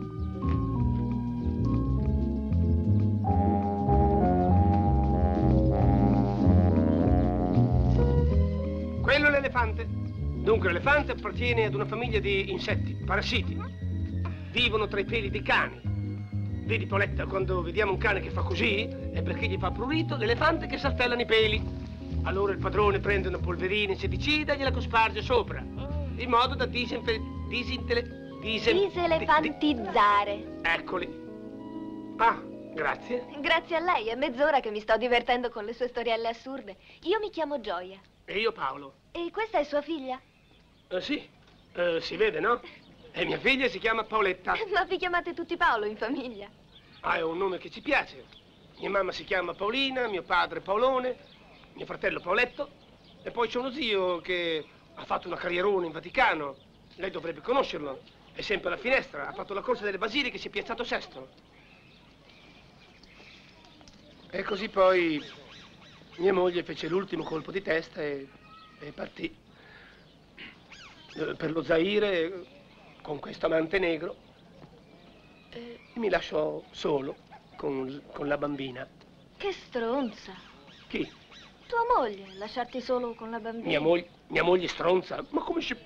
Quello è l'elefante. Dunque l'elefante appartiene ad una famiglia di insetti, parassiti. Vivono tra i peli dei cani. Vedi Paoletta, quando vediamo un cane che fa così, è perché gli fa prurito l'elefante che saltellano i peli. Allora il padrone prende una polverina insetticida e gliela cosparge sopra, in modo da diselefantizzare. Eccoli. Ah, grazie. Grazie a lei, è mezz'ora che mi sto divertendo con le sue storielle assurde. Io mi chiamo Gioia. E io Paolo. E questa è sua figlia? Sì, si vede, no? E mia figlia si chiama Paoletta. Ma vi chiamate tutti Paolo in famiglia? Ah, è un nome che ci piace. Mia mamma si chiama Paolina, mio padre Paolone, mio fratello Paoletto, e poi c'è uno zio che ha fatto una carrierona in Vaticano. Lei dovrebbe conoscerlo. È sempre alla finestra, ha fatto la corsa delle basiliche e si è piazzato sesto. E così poi mia moglie fece l'ultimo colpo di testa e partì per lo Zaire con questo amante negro e mi lasciò solo con la bambina. Che stronza. Chi? Tua moglie, lasciarti solo con la bambina. Mia moglie stronza? Ma come si...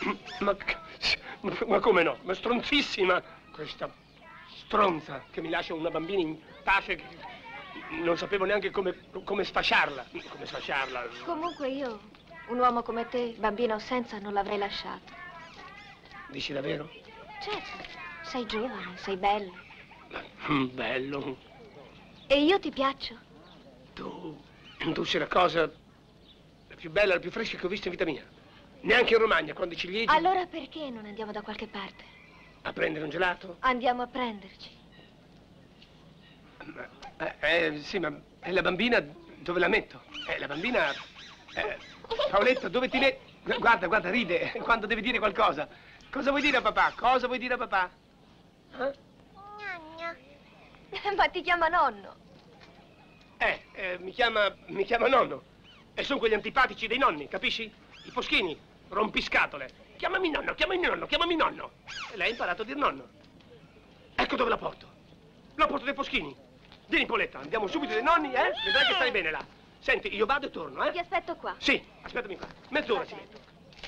Ma come no? Ma stronzissima! Questa stronza che mi lascia una bambina in pace che non sapevo neanche come sfasciarla. Come sfasciarla. Comunque io, un uomo come te, bambino o senza, non l'avrei lasciato. Dici davvero? Certo, sei giovane, sei bello. Bello. E io ti piaccio. Tu sei la cosa la più bella, la più fresca che ho visto in vita mia. Neanche in Romagna, quando ci liegi. Allora perché non andiamo da qualche parte? A prendere un gelato? Andiamo a prenderci. Sì, ma è la bambina dove la metto? La bambina... Paoletta, dove ti metti? Guarda, ride quando deve dire qualcosa. Cosa vuoi dire a papà? Cosa vuoi dire a papà? Ma ti chiama nonno. Mi chiama nonno. E sono quegli antipatici dei nonni, capisci? I Foschini, rompiscatole. Chiamami nonno, chiamami nonno. E lei ha imparato a dir nonno. Ecco dove la porto. La porto dai Foschini. Vieni, Paoletta, andiamo subito dai nonni, eh? Vedrai che stai bene là. Senti, io vado e torno, eh? Ti aspetto qua. Sì, aspettami qua. Mezz'ora ci metto.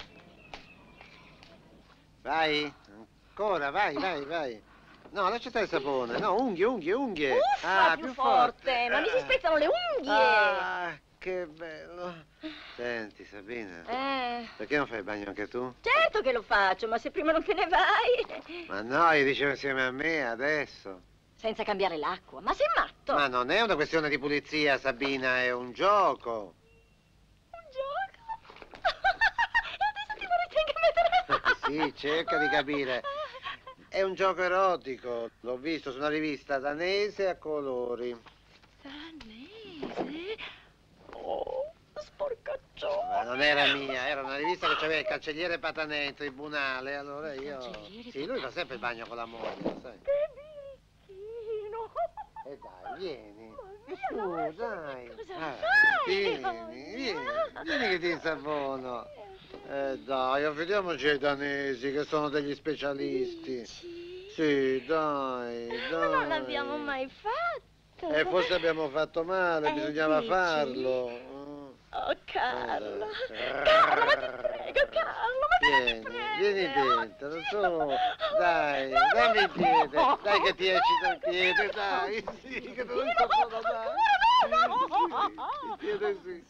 Vai, ancora, vai. No, lascia stare il sapone. No, unghie. Uffa, più forte. Ma mi si spezzano le unghie. Ah, che bello. Senti, Sabina. Perché non fai il bagno anche tu? Certo che lo faccio, ma se prima non te ne vai. Ma no, io dicevo insieme a me, adesso. Senza cambiare l'acqua. Ma sei matto? Ma non è una questione di pulizia, Sabina, è un gioco. Un gioco? E adesso ti vorresti anche mettere... Sì, cerca di capire. È un gioco erotico. L'ho visto su una rivista danese a colori. Danese? Oh, sporcaccione. Ma non era mia, era una rivista che c'aveva il cancelliere Patanè in tribunale, allora io... Sì, lui fa sempre il bagno con la moglie, sai. Che birichino. Dai, vieni. Su, dai. Vieni che ti insavono. Dai, affidiamoci ai danesi che sono degli specialisti. Sì, dai. Ma non l'abbiamo mai fatto. Forse abbiamo fatto male, bisognava farlo. Oh, Carlo. Carlo, ma ti prego, Carlo, ma Vieni dentro, su. Dai, dammi il piede. Dai che ti eccita il piede, dai. Sì, che te lo insavono, dai. Il piede sì.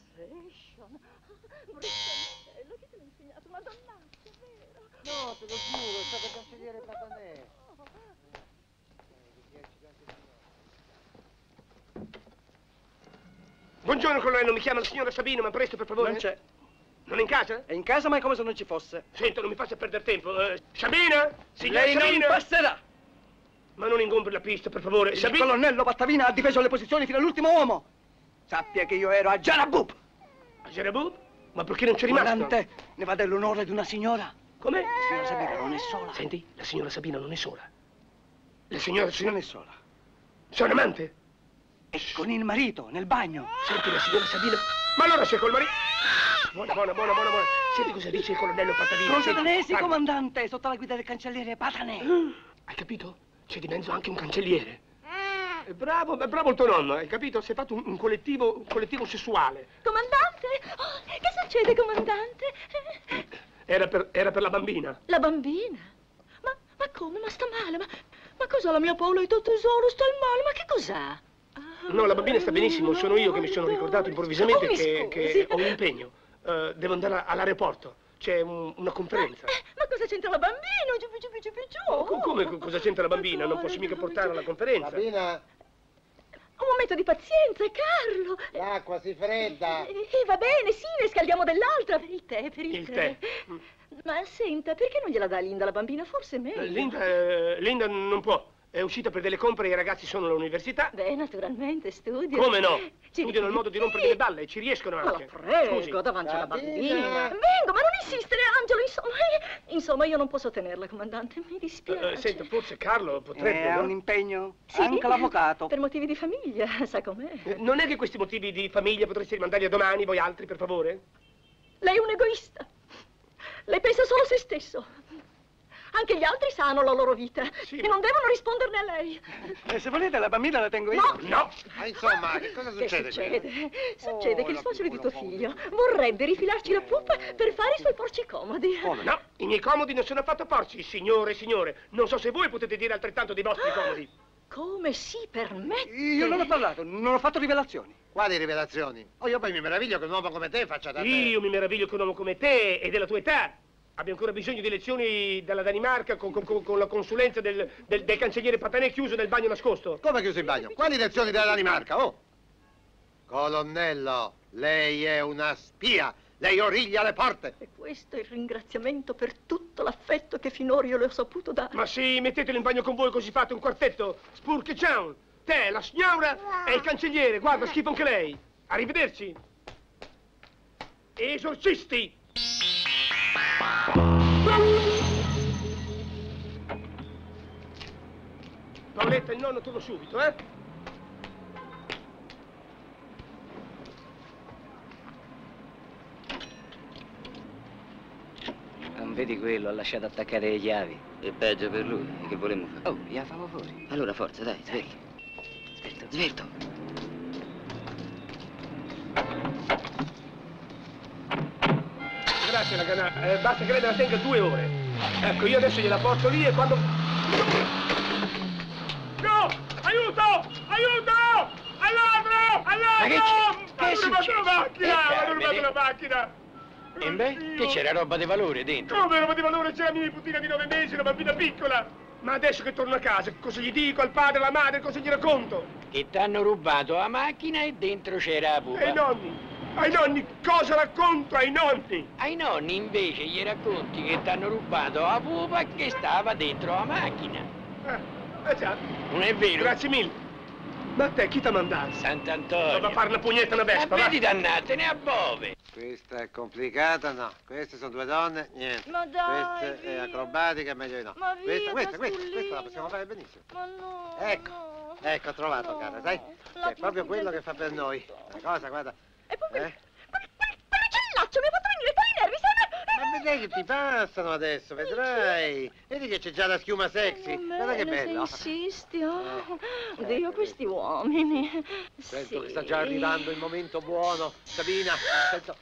Che te l'ho insegnato, madonnaccia, vero? No, te lo giuro, è stato il cancelliere Patanè. Buongiorno, colonnello, mi chiama la signora Sabino, ma presto, per favore. Non c'è. Non è in casa? È in casa, ma è come se non ci fosse. Sento, non mi faccia perdere tempo. Sabina? Signora Lei Sabina? non passerà. Ma non ingombri la pista, per favore. Il colonnello Battavina ha difeso le posizioni fino all'ultimo uomo. Sappia che io ero a Jarabub. A Jarabub? Ma perché non c'è rimasto? Comandante, ne va dell'onore di una signora. Come? La signora Sabina non è sola. Senti, la signora Sabina non è sola. La signora Non è sola. C'è un amante? È con il marito, nel bagno. Senti, la signora Sabina... Ma allora c'è col marito... Buona. Senti cosa dice il colonnello Patanè. Cose danesi, comandante, sotto la guida del cancelliere Patanè. Hai capito? C'è di mezzo anche un cancelliere. È bravo il tuo nonno, hai capito? Si è fatto un collettivo sessuale. Comandante? Oh, che succede, comandante? Era per la bambina. La bambina? Ma come? Ma sta male? Ma cos'ha la mia Paola? Tesoro, sta male? Ma che cos'ha? No, la bambina sta benissimo, sono io che mi sono ricordato improvvisamente che ho un impegno. Devo andare all'aeroporto, c'è una conferenza. Ma cosa c'entra la bambina? Giù. Come cosa c'entra la bambina? Non posso mica portarla alla conferenza. Bambina, Un momento di pazienza, Carlo. l'acqua si fredda. Va bene, sì, ne scaldiamo dell'altra per il tè, Il tè. Ma senta, perché non gliela dà Linda la bambina? Forse è meglio. Linda non può. È uscita per delle compere e i ragazzi sono all'università. Beh, naturalmente, studiano. Come no? Studiano il modo di rompergli le balle, ci riescono anche. Ma la prego, Scusi. davanti alla bambina. Vengo, ma non insistere, Angelo, insomma, io non posso tenerla, comandante, mi dispiace. Senta, forse Carlo potrebbe, È no? un impegno. Sì, Anche l'avvocato. Per motivi di famiglia, sa com'è. Non è che questi motivi di famiglia potreste rimandarli a domani, voi altri, per favore? Lei è un egoista. Lei pensa solo a se stesso. Anche gli altri sanno la loro vita e non devono risponderne a lei. Se volete la bambina la tengo io. No. Ma insomma, che cosa succede? Che succede? Succede che il suocero di tuo figlio vorrebbe rifilarci la pupa per fare i suoi porci comodi. No, i miei comodi non sono affatto porci, signore. Non so se voi potete dire altrettanto dei vostri comodi. Come si permette? Io non ho parlato, non ho fatto rivelazioni. Quali rivelazioni? Io poi mi meraviglio che un uomo come te faccia da te. Io mi meraviglio che un uomo come te e della tua età abbia ancora bisogno di lezioni dalla Danimarca con la consulenza del cancelliere Patanè chiuso nel bagno nascosto. Come chiuso il bagno? Quali lezioni della Danimarca? Oh! Colonnello, lei è una spia. Lei origlia le porte. E questo è il ringraziamento per tutto l'affetto che finora io le ho saputo dare. Ma sì, mettetelo in bagno con voi così fate un quartetto. Spurche ciao. Te, la signora e il cancelliere. Guarda, schifo anche lei. Arrivederci. Esorcisti! Paoletta, il nonno torno subito, eh? Non vedi quello, ha lasciato attaccare le chiavi. È peggio per lui, che volemo fare? Oh, gliela famo fuori. Allora forza, dai, svegli. Svelto. Grazie, ragazza. Basta che lei me la tenga 2 ore. Ecco, io adesso gliela porto lì e quando... No! Aiuto! Aiuto! Al ladro! Al ladro! Che succede? Hanno rubato la macchina! E beh, che c'era roba di valore dentro? Come roba di valore? C'è la mia nipotina di 9 mesi, una bambina piccola! Ma adesso che torno a casa, cosa gli dico al padre, alla madre, cosa gli racconto? Che t'hanno rubato la macchina e dentro c'era la pupa. E i nonni? Ai nonni cosa racconto ai nonni? Ai nonni invece gli racconti che t'hanno rubato la pupa che stava dentro la macchina. Già. Non è vero? Grazie mille. Ma a te chi t'ha mandato? Sant'Antonio. Vado a fare una pugnetta alla vespa, Ma vedi dannatene a bove. Questa è complicata, no. Queste sono due donne, niente. Ma dai, Questa è acrobatica, meglio di no. Ma via, Questa la possiamo fare benissimo. Ma no, Ecco, ecco, ho trovato, cara, sai? È proprio quello che fa per noi. La cosa, guarda. E poi quell'uccellaccio mi ha fatto venire tali nervi, sai? Ma vedrai che ti passano adesso, vedrai. Vedi che c'è già la schiuma sexy. Guarda che bello. Se insisti, oh. Dio, questi uomini. Sento che sta già arrivando il momento buono. Sabina, sento...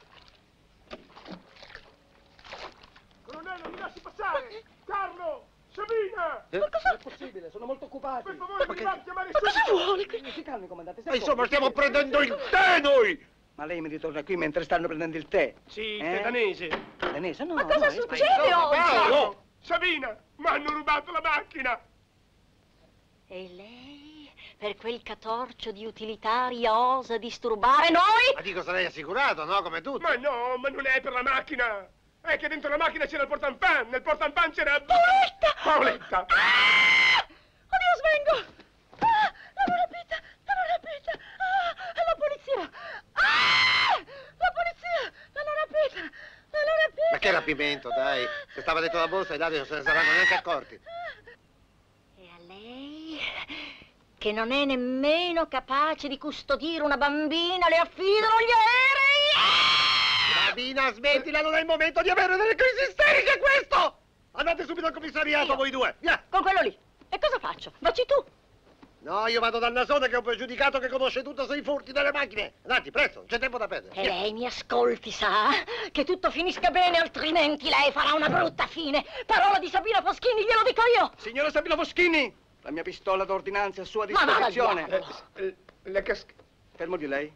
Colonnello, mi lasci passare! Carlo! Sabina! Ma cosa è possibile? Sono molto occupati. Per favore, mi va a chiamare Ma cosa vuole? Si calmi, comandante. Ma insomma, stiamo prendendo il tè noi! Ma lei mi ritorna qui mentre stanno prendendo il tè? Sì, tè danese. Danese? No. Ma cosa succede oggi? Paolo! Sabina, mi hanno rubato la macchina! E lei, per quel catorcio di utilitaria, osa disturbare noi? Ma dico, sarei assicurato, no? Come tutti. Ma no, ma non è per la macchina! È che dentro la macchina c'era il portanpan, nel portanpan c'era... Paoletta! Paoletta! Oddio, svengo! L'hanno rapita! L'hanno rapita! La polizia! La polizia! L'hanno rapita! L'hanno rapita! Ma che rapimento, dai! Se stava dentro la borsa, i dati non se ne saranno neanche accorti. E a lei, che non è nemmeno capace di custodire una bambina, le affidano gli aerei! Sabina, smettila, non è il momento di avere delle crisi isteriche, questo! Andate subito al commissariato, voi due, via! Con quello lì. E cosa faccio? Vacci tu. No, io vado dal nasone che è un pregiudicato che conosce tutto sui furti delle macchine. Andati, presto, non c'è tempo da perdere. E lei mi ascolti, sa? Che tutto finisca bene, altrimenti lei farà una brutta fine. Parola di Sabina Foschini, glielo dico io. Signora Sabina Foschini, la mia pistola d'ordinanza è a sua Ma vada disposizione. La casca... Fermo di lei.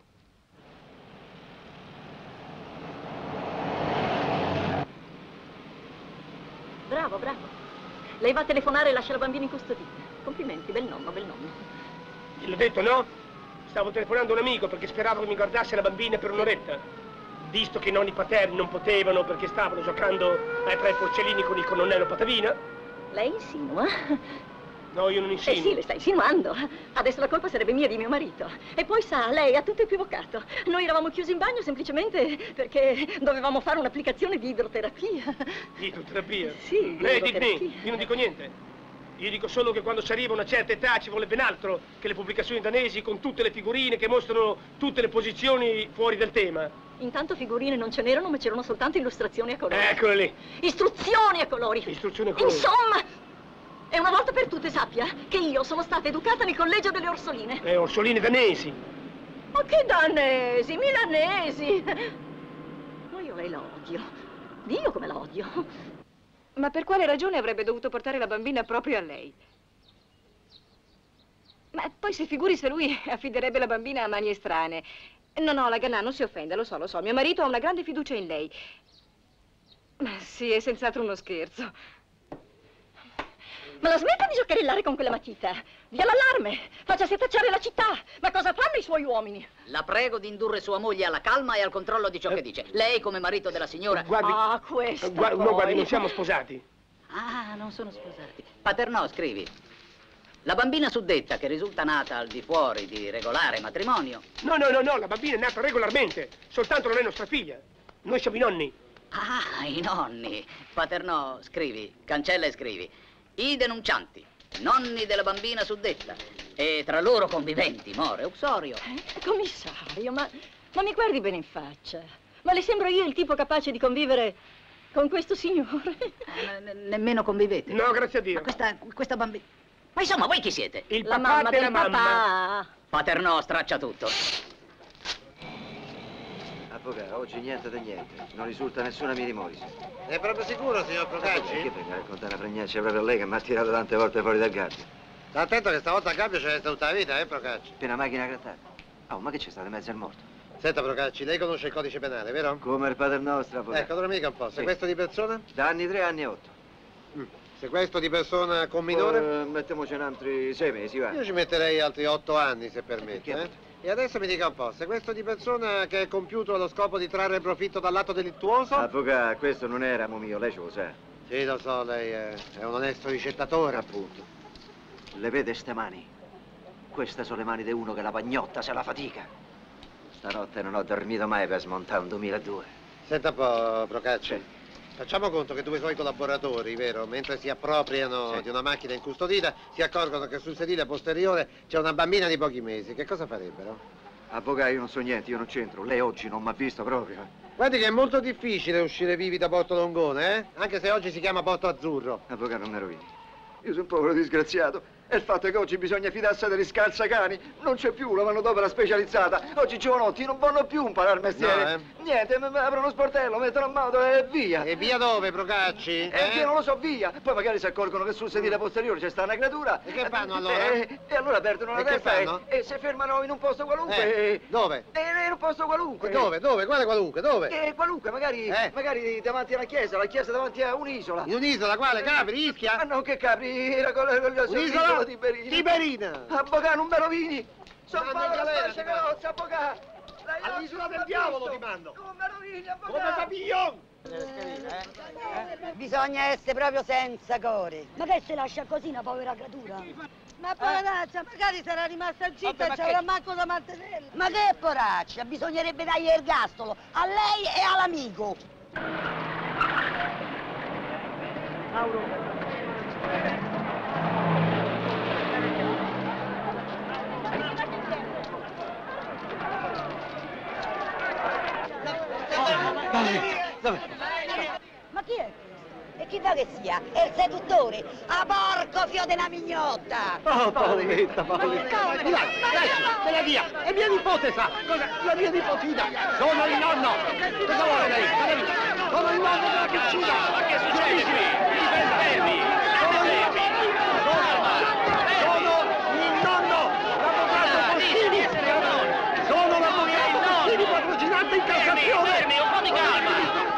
Bravo, bravo. Lei va a telefonare e lascia la bambina incustodita. Complimenti, bel nonno, bel nonno. Gliel'ho detto, no? Stavo telefonando a un amico perché speravo che mi guardasse la bambina per un'oretta. Visto che i nonni paterni non potevano perché stavano giocando tra i porcellini con il colonnello Patavina. Lei insinua? No, io non insinuo. Sì, le sta insinuando. Adesso la colpa sarebbe mia, di mio marito. E poi sa, lei ha tutto equivocato. Noi eravamo chiusi in bagno semplicemente perché dovevamo fare un'applicazione di idroterapia. Idroterapia? Sì, dimmi, io non dico niente. Io dico solo che quando si arriva a una certa età ci vuole ben altro che le pubblicazioni danesi con tutte le figurine che mostrano tutte le posizioni fuori del tema. Intanto figurine non ce n'erano, ma c'erano soltanto illustrazioni a colori. Eccole lì. Istruzioni a colori. Istruzioni a colori. Insomma, e una volta per tutte sappia che io sono stata educata nel collegio delle Orsoline. Orsoline danesi. Ma che danesi, milanesi. Ma io lei la odio. Dio come la odio. Ma per quale ragione avrebbe dovuto portare la bambina proprio a lei? Ma poi si figuri se lui affiderebbe la bambina a mani estranee. No, la Gannà non si offenda, lo so. Mio marito ha una grande fiducia in lei. Ma sì, è senz'altro uno scherzo. Ma la smetta di giocherellare con quella matita. Dia l'allarme, faccia setacciare la città. Ma cosa fanno i suoi uomini? La prego di indurre sua moglie alla calma e al controllo di ciò che dice. Lei, come marito della signora... Guardi, questo no, guardi, non siamo sposati. Ah, non sono sposati. Paternò, scrivi. La bambina suddetta, che risulta nata al di fuori di regolare matrimonio... No, la bambina è nata regolarmente. Soltanto non è nostra figlia. Noi siamo i nonni. Ah, i nonni. Paternò, scrivi. Cancella e scrivi. I denuncianti, nonni della bambina suddetta, e tra loro conviventi, more, uxorio. Commissario, ma mi guardi bene in faccia. Ma le sembro io il tipo capace di convivere con questo signore? Nemmeno convivete? No, grazie a Dio. Ma questa bambina... Ma insomma, voi chi siete? Il la papà mamma della del mamma. Papà. Paternò, straccia tutto. Avvocato, oggi niente da niente. Non risulta nessuna minimoris. È proprio sicuro, signor Procacci? Perché venga a raccontare una fregnaccia proprio a lei che mi ha tirato tante volte fuori dal gabbio? Sta attento che stavolta al gabbio ce n'è tutta la vita, Procacci? Appena macchina grattata. Oh, ma che c'è stato in mezzo al morto? Senta, Procacci, lei conosce il codice penale, vero? Come il padre nostro, avvocato. Ecco, allora mica un po'. Sequestro di persona? Da anni 3, anni 8. Sequestro di persona con minore? Mettiamoci in altri 6 mesi, va. Io ci metterei altri 8 anni, se permette. E adesso mi dica un po', sequestro di persona che è compiuto allo scopo di trarre profitto dall'atto delittuoso? Avvocato, questo non era amo mio, lei ce lo sa. Sì, lo so, lei è un onesto ricettatore. Appunto. Le vede ste mani? Queste sono le mani di uno che la pagnotta se la fatica. Stanotte non ho dormito mai per smontare un 2002. Senta un po', Procacci. Facciamo conto che due suoi collaboratori, vero, mentre si appropriano di una macchina incustodita, si accorgono che sul sedile posteriore c'è una bambina di pochi mesi. Che cosa farebbero? Avvocato, io non so niente, io non c'entro. Lei oggi non mi ha visto proprio. Guardi che è molto difficile uscire vivi da Porto Longone, eh? Anche se oggi si chiama Porto Azzurro. Avvocato, non mi rovini. Io sono un povero disgraziato. E il fatto è che oggi bisogna fidarsi degli scalzacani. Non c'è più la manodopera specializzata. Oggi i giovanotti non vanno più imparare il mestiere. No, Niente, aprono uno sportello, mettono a moto e via. E via dove, Procacci? Io non lo so, via. Poi magari si accorgono che sul sedile posteriore c'è sta una creatura. E che fanno allora? E allora perdono la E che testa fanno? e si fermano in un posto qualunque. Dove? In un posto qualunque. Dove? Dove? Quale qualunque? Dove? Qualunque, magari davanti alla chiesa davanti a un'isola. In un'isola quale? Capri, Ischia? Ma no, che Capri, era con l'isola Tiberina. Avvocato, non me rovini. Sono Manda in povero, galera, specie carrozza, avvocato. All'isola del diavolo ti mando. Non me rovini, avvocato. Come Papillon. Bisogna essere proprio senza core. Ma che si lascia così una povera creatura? Ma poveraccia, magari sarà rimasta zitta e ci avrà manco da mantenerla. Ma che poraccia? Bisognerebbe dargli l'ergastolo a lei e all'amico. Mauro. Ma chi è? E chi va che sia? È il seduttore! A porco fio della mignotta! Oh, Paoletta, Paoletta. Di là, dai, me la via. È mia nipote, sa. Cosa? La mia nipotina. Sono il nonno. Cosa vuole lei? Sono il nonno della piccina. Ma che succede qui? Fermi! Sono il nonno, l'avvocato Fossini. Sono l'avvocato Fossini, patrocinante in Cassazione. Fermi, un po' di calma.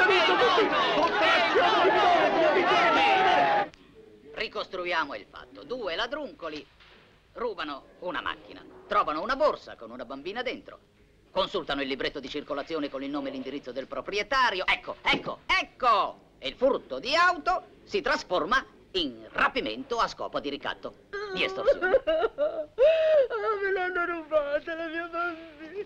Ricostruiamo il fatto. Due ladruncoli rubano una macchina, trovano una borsa con una bambina dentro, consultano il libretto di circolazione con il nome e l'indirizzo del proprietario. Ecco! E il furto di auto si trasforma in rapimento a scopo di ricatto, di estorsione. Me l'hanno rubata la mia bambina.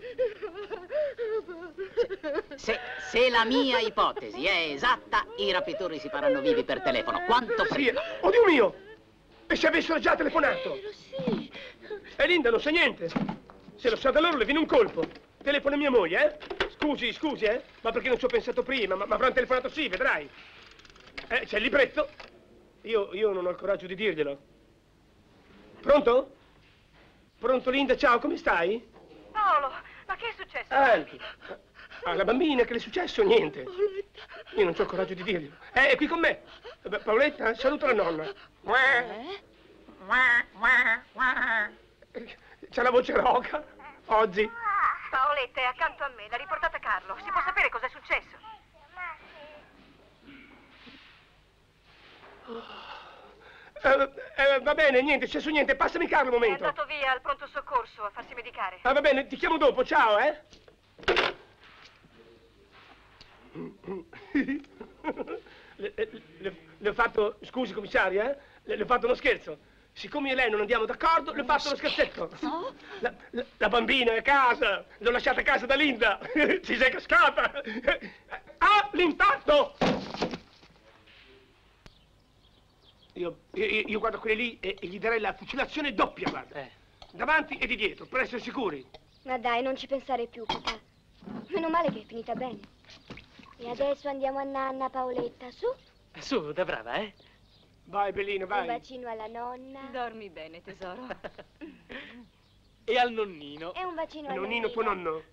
Se la mia ipotesi è esatta, i rapitori si faranno vivi per telefono. Quanto prima. Oddio mio! E se avessero già telefonato? Sì. E Linda non sa niente. Se lo sa da loro le viene un colpo. Telefona mia moglie, eh? Scusi, eh? Ma perché non ci ho pensato prima? Ma avranno telefonato sì, vedrai. C'è il libretto. Io non ho il coraggio di dirglielo. Pronto? Pronto, Linda, ciao, come stai? Paolo, ma che è successo? Alla bambina, che le è successo? Niente. Io non ho il coraggio di dirglielo. È qui con me. Paoletta, saluta la nonna. C'ha la voce roca, oggi. Paoletta è accanto a me, l'ha riportata Carlo. Si può sapere cosa è successo? Va bene, niente, c'è su niente. Passami Carlo un È momento. andato via al pronto soccorso a farsi medicare. Va bene, ti chiamo dopo, ciao, eh? Le ho fatto, scusi commissario, eh? Le ho fatto uno scherzo. Siccome io e lei non andiamo d'accordo, le ho fatto uno scherzetto. La bambina è a casa, l'ho lasciata a casa da Linda. Ci sei cascata. Ah, l'impatto! Io guardo quelli lì e gli darei la fucilazione doppia, guarda. Davanti e di dietro, per essere sicuri. Ma dai, non ci pensare più, papà. Meno male che è finita bene. E adesso andiamo a nanna, Paoletta, su. Su, da brava, eh? Vai, Bellino, vai. Un bacino alla nonna. Dormi bene, tesoro. E al nonnino. E un bacino alla Nonnino, nonna. tuo nonno.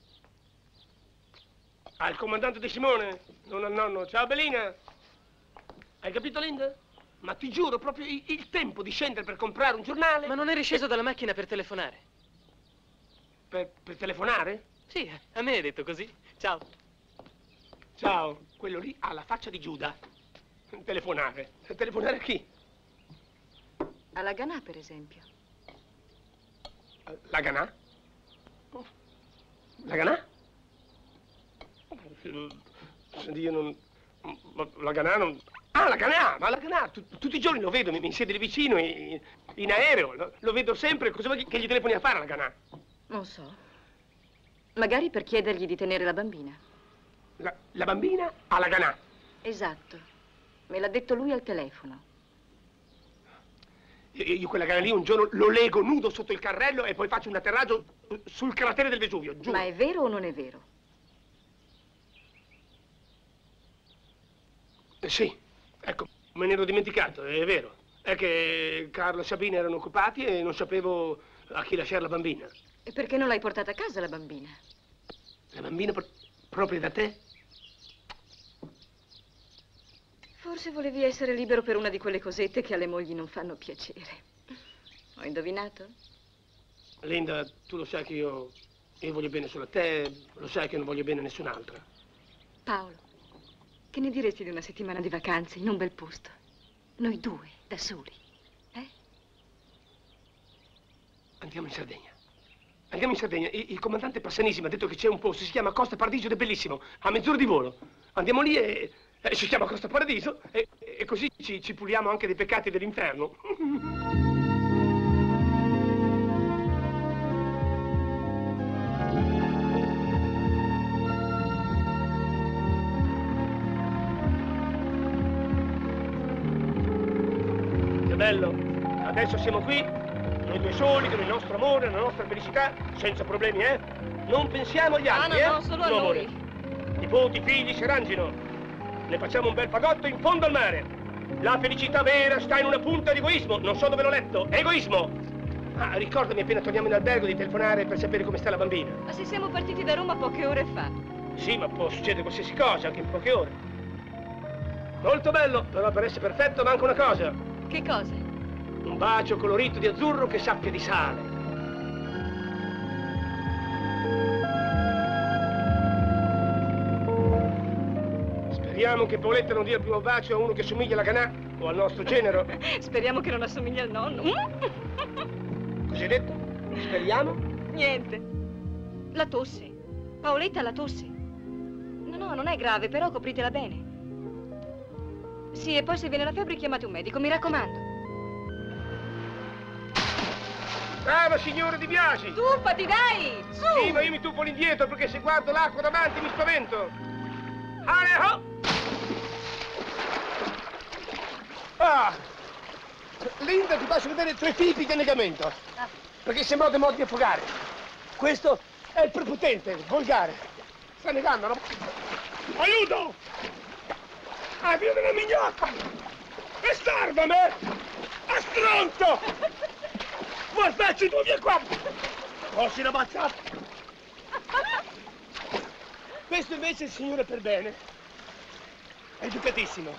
Al comandante De Simone, non al nonno. Ciao, Bellina. Hai capito, Linda? Ma ti giuro, proprio il tempo di scendere per comprare un giornale... Ma non eri sceso dalla macchina per telefonare? Per telefonare? Sì, a me hai detto così. Ciao. Ciao. Quello lì ha la faccia di Giuda. Telefonare. Telefonare a chi? Alla Ganà, per esempio. La Ganà? La Ganà? Io non... La Ganà non... Ah, la Ganà! Ma la Ganà, tutti i giorni lo vedo, mi siede lì vicino, in aereo. Lo vedo sempre. Cosa vuoi che gli telefoni a fare alla Ganà? Non so. Magari per chiedergli di tenere la bambina. La bambina alla Ganà? Esatto. Me l'ha detto lui al telefono. Io quella Ganà lì un giorno lo lego nudo sotto il carrello e poi faccio un atterraggio sul cratere del Vesuvio, giuro. Ma è vero o non è vero? Sì, ecco, me ne ero dimenticato, è vero. È che Carlo e Sabina erano occupati e non sapevo a chi lasciare la bambina. E perché non l'hai portata a casa la bambina? La bambina proprio da te? Forse volevi essere libero per una di quelle cosette che alle mogli non fanno piacere. Ho indovinato? Linda, tu lo sai che io voglio bene solo a te, lo sai che non voglio bene a nessun'altra. Paolo, che ne diresti di una settimana di vacanze in un bel posto? Noi due, da soli, eh? Andiamo in Sardegna. Andiamo in Sardegna. Il comandante Passanissimo ha detto che c'è un posto, si chiama Costa Paradiso ed è bellissimo, a mezz'ora di volo. Andiamo lì e si chiama Costa Paradiso e così ci puliamo anche dei peccati dell'inferno. Che bello! Adesso siamo qui, noi due soli, con il nostro amore, la nostra felicità, senza problemi, eh? Non pensiamo agli altri, no, solo a amore. noi. Nipoti, figli, si arrangino. Ne facciamo un bel fagotto in fondo al mare. La felicità vera sta in una punta di egoismo. Non so dove l'ho letto. Egoismo! Ah, ricordami appena torniamo in albergo di telefonare per sapere come sta la bambina. Ma se siamo partiti da Roma poche ore fa. Sì, ma può succedere qualsiasi cosa, anche in poche ore. Molto bello, però per essere perfetto manca una cosa. Che cosa? Un bacio colorito di azzurro che sappia di sale. Speriamo che Paoletta non dia il primo bacio a uno che somiglia alla Ganà o al nostro genero. Speriamo che non assomigli al nonno. Cos'hai detto? Speriamo? Niente. La tosse. Paoletta ha la tosse. No, non è grave, però copritela bene. Sì, e poi se viene la febbre chiamate un medico, mi raccomando. Brava signora Di Biasi! Tuffati, dai! Su! Sì, ma io mi tuffo all'indietro perché se guardo l'acqua davanti mi spavento. Ale, Ah! Linda, ti faccio vedere 3 tipi di annegamento. Perché sembra modo di affogare. Questo è il prepotente, volgare. Sta negando, no? Aiuto! Ah, via della mignotta! E salvami! A stronzo! Guardacci tu, via qua! Fossi una bazzata! Questo invece è il signore per bene. È educatissimo.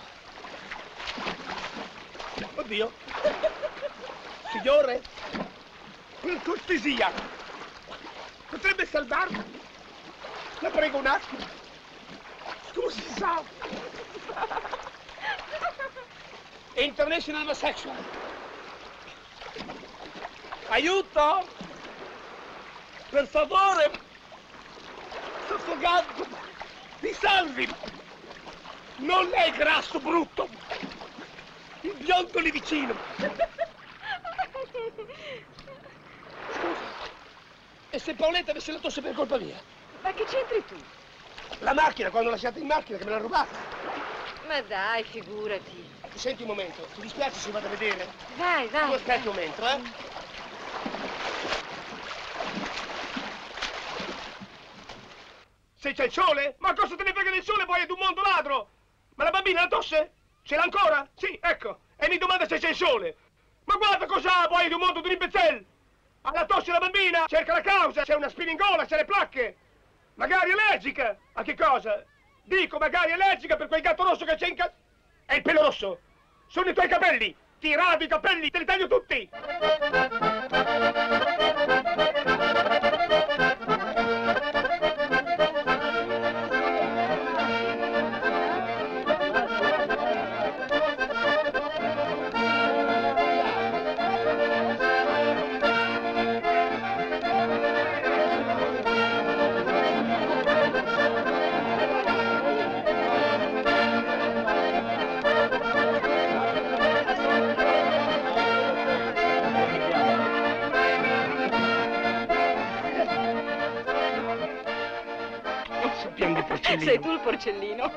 Oddio. Signore, per cortesia, potrebbe salvarmi? La prego un attimo. Scusi, sa. International Homosexual. Aiuto! Per favore! Sto affogando! Mi salvi! Non lei grasso brutto! Il biondo lì vicino! Scusa, e se Paoletta avesse la tosse per colpa mia? Ma che c'entri tu? La macchina, quando l'ho lasciata in macchina, che me l'ha rubata. Ma dai, figurati. Senti un momento, ti dispiace se vado a vedere? Vai, vai. Tu aspetti un momento, eh? Se c'è il sole? Ma cosa te ne frega del sole poi? È di un mondo ladro! Ma la bambina la tosse? Ce l'ha ancora? Sì, ecco. E mi domanda se c'è il sole. Ma guarda cos'ha poi di un mondo di un imbecille! Ha la tosse la bambina, cerca la causa, c'è una spina in gola, c'è le placche. Magari allergica. A che cosa? Dico, magari allergica per quel gatto rosso che c'è in casa. È il pelo rosso. Sono i tuoi capelli. Ti rado i capelli, te li taglio tutti. porcellino. Sei tu il porcellino.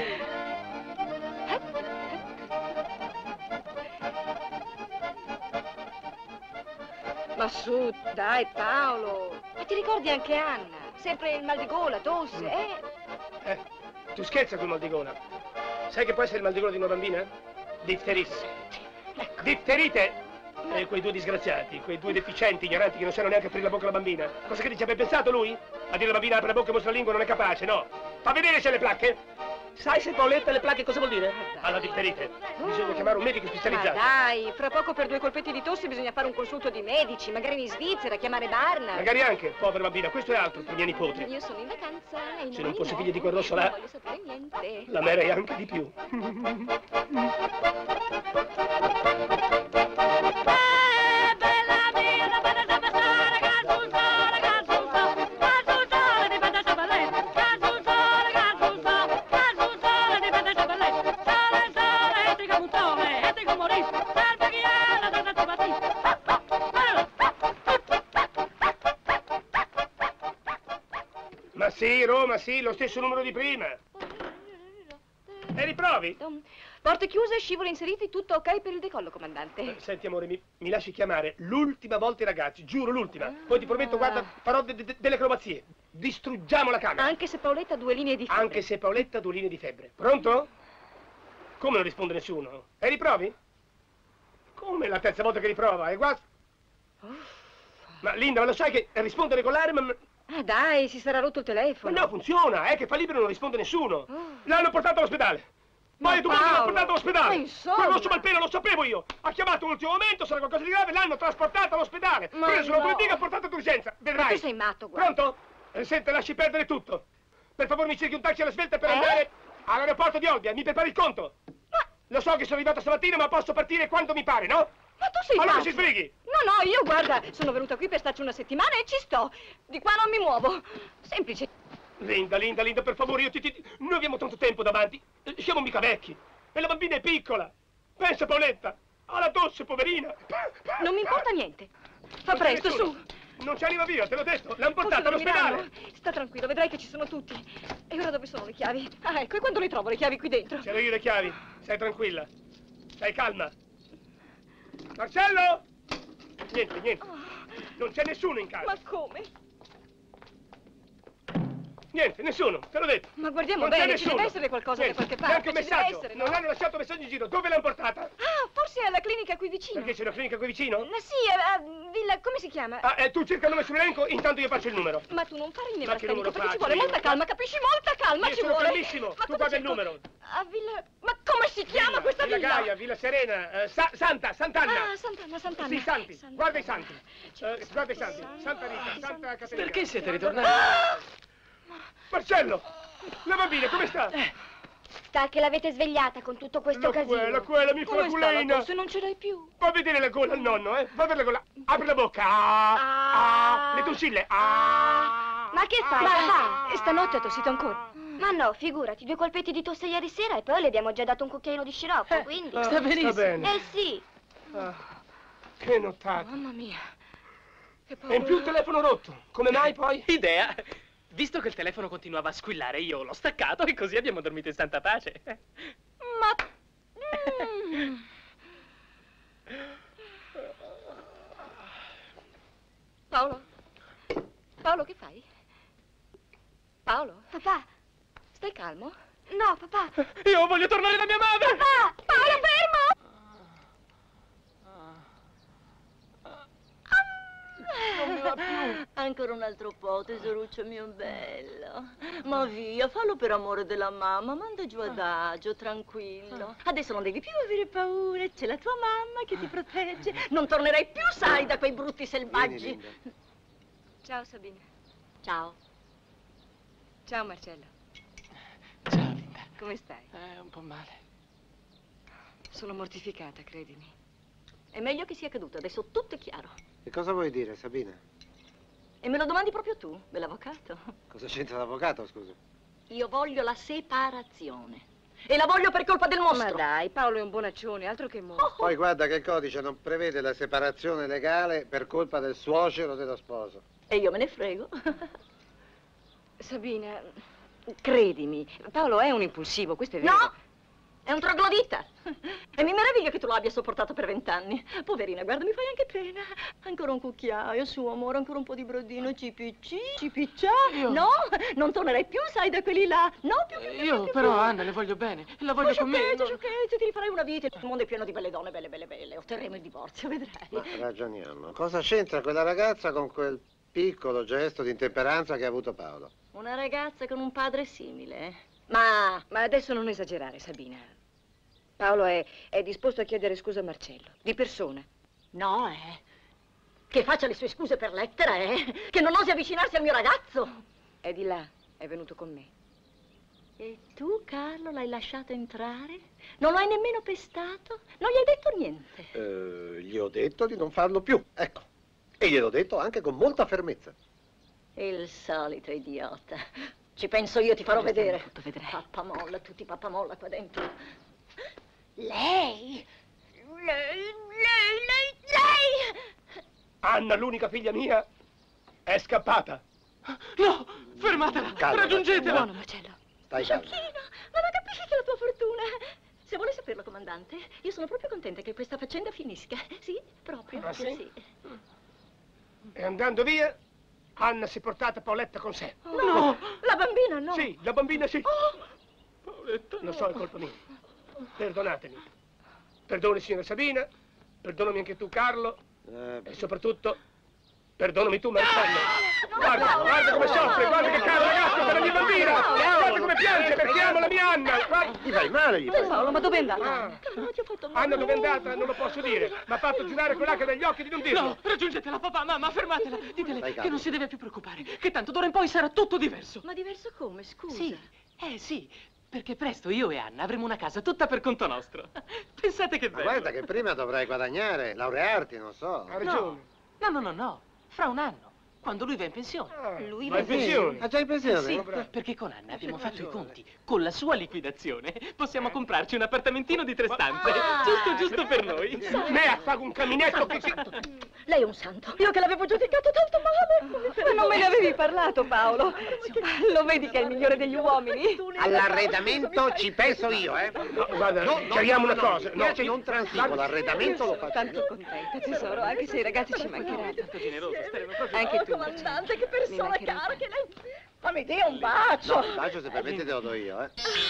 Ma su, dai Paolo. Ma ti ricordi anche Anna? Sempre il mal di gola, tosse, Tu scherza col mal di gola. Sai che può essere il mal di gola di una bambina? Difteris. Difterite! Quei due disgraziati, quei due deficienti, ignoranti che non sanno neanche aprire la bocca alla bambina. Cosa che dice? Ben pensato lui? A dire alla bambina apre la bocca e mostra la lingua non è capace, no? Fa vedere se le placche. Sai se Paoletta le placche cosa vuol dire? Alla difterite. Bisogna chiamare un medico Ma specializzato. dai, fra poco per 2 colpetti di tosse bisogna fare un consulto di medici, magari in Svizzera, chiamare Barnard. Magari anche, povera bambina, questo è altro per mia nipote. Io sono in vacanza e Se non fosse figlia di quel rosso là, non voglio sapere niente. l'amerei anche di più. Ma sì, Roma, sì, lo stesso numero di prima. E riprovi? Porte chiuse, scivoli inseriti, tutto ok per il decollo, comandante. Senti, amore, mi lasci chiamare l'ultima volta i ragazzi, giuro, l'ultima. Poi ti prometto, guarda, farò delle acrobazie. Distruggiamo la camera. Anche se Paoletta ha 2 linee di febbre. Anche se Paoletta ha 2 linee di febbre. Pronto? Come non risponde nessuno? E riprovi? Come la terza volta che riprova? È guasto? Ma Linda, ma lo sai che rispondere con l'arma... Ah dai, si sarà rotto il telefono. Ma no, funziona, è che fa libero e non risponde nessuno. L'hanno portato all'ospedale. Poi tu l'hanno portato all'ospedale. Ma insomma. Quello rosso malpelo lo sapevo io. Ha chiamato all'ultimo momento, sarà qualcosa di grave, l'hanno trasportato all'ospedale. Ma Preso la no. politica e portato d'urgenza. Vedrai. Ma tu sei matto, guarda. Pronto? Senta, lasci perdere tutto. Per favore mi cerchi un taxi alla svelta per andare all'aeroporto di Olbia. Mi prepari il conto. Lo so che sono arrivato stamattina, ma posso partire quando mi pare, no? Ma tu sei allora matto. si sbrighi. No, io guarda, sono venuta qui per starci una settimana e ci sto. Di qua non mi muovo. Semplice. Linda, per favore, noi abbiamo tanto tempo davanti. Siamo mica vecchi. E la bambina è piccola. Pensa, Paoletta. Ha la tosse, poverina. Non mi importa niente. Fa presto, su. Non ci arriva via, te l'ho detto. L'hanno Forse portata all'ospedale. dormiranno. Sta tranquillo, vedrai che ci sono tutti. E ora dove sono le chiavi? Ah, ecco, e quando le trovo le chiavi qui dentro? Ce l'ho io le chiavi. Stai tranquilla. Stai calma. Marcello! Niente. Non c'è nessuno in casa. Ma come? Niente, nessuno, te l'ho detto. Ma guardiamo Non c'è bene, ci nessuno. deve essere qualcosa Niente. da qualche parte. Neanche un ci deve messaggio. essere, Non no? hanno lasciato messaggio in giro. Dove l'hanno portata? Ah, forse è alla clinica qui vicino. Perché c'è una clinica qui vicino? Sì, a Villa, come si chiama? Tu cerca il nome sull'elenco, intanto io faccio il numero. Ma tu non fare il Ma che nevrastenico, numero perché ci faccio vuole io? molta calma, capisci? Molta calma Io ci sono vuole. calmissimo. Ma Tu come guarda il cerco? numero. A Villa... Ma come si chiama questa Villa villa? Gaia, Villa Serena, Sant'Anna. Ah, Sant'Anna. Sì, Santi. Guarda i santi. Guarda i santi. Santa Rita, Santa Caterina. Perché siete ritornati? Marcello! La bambina, come sta? Sta che l'avete svegliata con tutto questo casino. Quella, mi Come sta la fragulina. tosse? Non ce l'hai più. Va a vedere la gola al nonno, Va a vedere la gola. Apri la bocca. Le tonsille. Ma che fai? Ma stanotte ha tossito ancora. Ma no, figurati, 2 colpetti di tosse ieri sera e poi le abbiamo già dato un cucchiaino di sciroppo, quindi... sta benissimo. Sta bene. Sì. Che nottata. Mamma mia. Che E in più il telefono rotto. Come mai poi? Idea. Visto che il telefono continuava a squillare, io l'ho staccato e così abbiamo dormito in santa pace. Ma... Paolo, che fai? Paolo? Papà. Stai calmo? No, papà. Io voglio tornare da mia madre! Papà! Paolo, fermo! Non mi va più. Ancora un altro po', tesoruccio mio bello. Ma via, fallo per amore della mamma, manda giù adagio, tranquillo. Adesso non devi più avere paura, c'è la tua mamma che ti protegge. Non tornerai più, sai, da quei brutti selvaggi. Ciao, Sabina. Ciao. Ciao, Marcello. Ciao, Linda. Come stai? Un po' male. Sono mortificata, credimi. È meglio che sia caduto, adesso tutto è chiaro. Che cosa vuoi dire, Sabina? E me lo domandi proprio tu, bell'avvocato? Cosa c'entra l'avvocato, scusa? Io voglio la separazione. E la voglio per colpa del mostro. Ma dai, Paolo è un bonaccione, altro che mostro. Poi guarda che il codice non prevede la separazione legale per colpa del suocero dello sposo. E io me ne frego. Sabina, Credimi, Paolo è un impulsivo, questo è vero. No! È un troglodita. E mi meraviglia che tu lo abbia sopportato per 20 anni. Poverina, guarda, mi fai anche pena. Ancora un cucchiaio, su amore, ancora un po' di brodino, cipiccia. No, non tornerai più, sai, da quelli là. No, più. Io però, Anna, le voglio bene. La voglio con me. Sciocchezze, ti rifarai una vita. Il mondo è pieno di belle donne, belle. Otterremo il divorzio, vedrai. Ma ragioniamo. Cosa c'entra quella ragazza con quel piccolo gesto di intemperanza che ha avuto Paolo? Una ragazza con un padre simile. Ma adesso non esagerare, Sabina. Paolo è disposto a chiedere scusa a Marcello, di persona. No, che faccia le sue scuse per lettera, che non osi avvicinarsi al mio ragazzo. È di là, è venuto con me. E tu, Carlo, l'hai lasciato entrare? Non lo hai nemmeno pestato? Non gli hai detto niente? Gli ho detto di non farlo più, ecco. E gliel'ho detto anche con molta fermezza. Il solito idiota. Ci penso io, ti farò vedere. Tutto vedrai. Pappamolla, tutti pappamolla qua dentro. Lei? Anna, l'unica figlia mia, è scappata. No, fermatela, Calma, raggiungetela. Buono, Marcello. Stai calmo. Sciocchino, ma non capisci che è la tua fortuna? Se vuole saperlo, comandante, io sono proprio contenta che questa faccenda finisca. Sì, proprio. Ah, sì? E andando via, Anna si è portata Paoletta con sé. Oh, no, la bambina no. Sì, la bambina sì. Paoletta, non so, è colpa mia. Perdonatemi. Perdoni, signora Sabina, perdonami anche tu, Carlo, e soprattutto, perdonami tu, Marcello. Guarda come soffre, guarda che caro ragazzo per la mia bambina. Guarda come piange perché amo la mia Anna. Guarda. Gli fai male, gli fai. Paolo, ma dove è andata? Anna dove è andata non lo posso dire, ma ha fatto girare quell'acqua dagli occhi di non dirlo. No, raggiungetela, papà, mamma, fermatela. Ditele che non si deve più preoccupare, che tanto d'ora in poi sarà tutto diverso. Ma diverso come, scusa? Sì, sì, perché presto io e Anna avremo una casa tutta per conto nostro. Pensate che bello. Ma guarda che prima dovrai guadagnare, laurearti, non so. Ha ragione. No, fra un anno. Quando lui va in pensione. Lui va in pensione? Ha già in pensione? Sì, perché con Anna abbiamo fatto i conti. Con la sua liquidazione possiamo comprarci un appartamentino di 3 stanze. Giusto per noi. Me affago un caminetto che si... Lei è un santo. Io che l'avevo giudicato tanto male. Ma non me ne avevi parlato, Paolo. Lo vedi che è il migliore degli uomini? All'arredamento ci penso io, No, guarda, chiariamo una cosa. Invece non transigo, l'arredamento lo faccio Tanto io. contenta, tesoro, anche se i ragazzi ci mancheranno. Tanto generoso, staremo proprio... Anche tu, comandante, che persona Mi cara che lei... Ma mi dia un bacio! No, il bacio se permette te lo do io,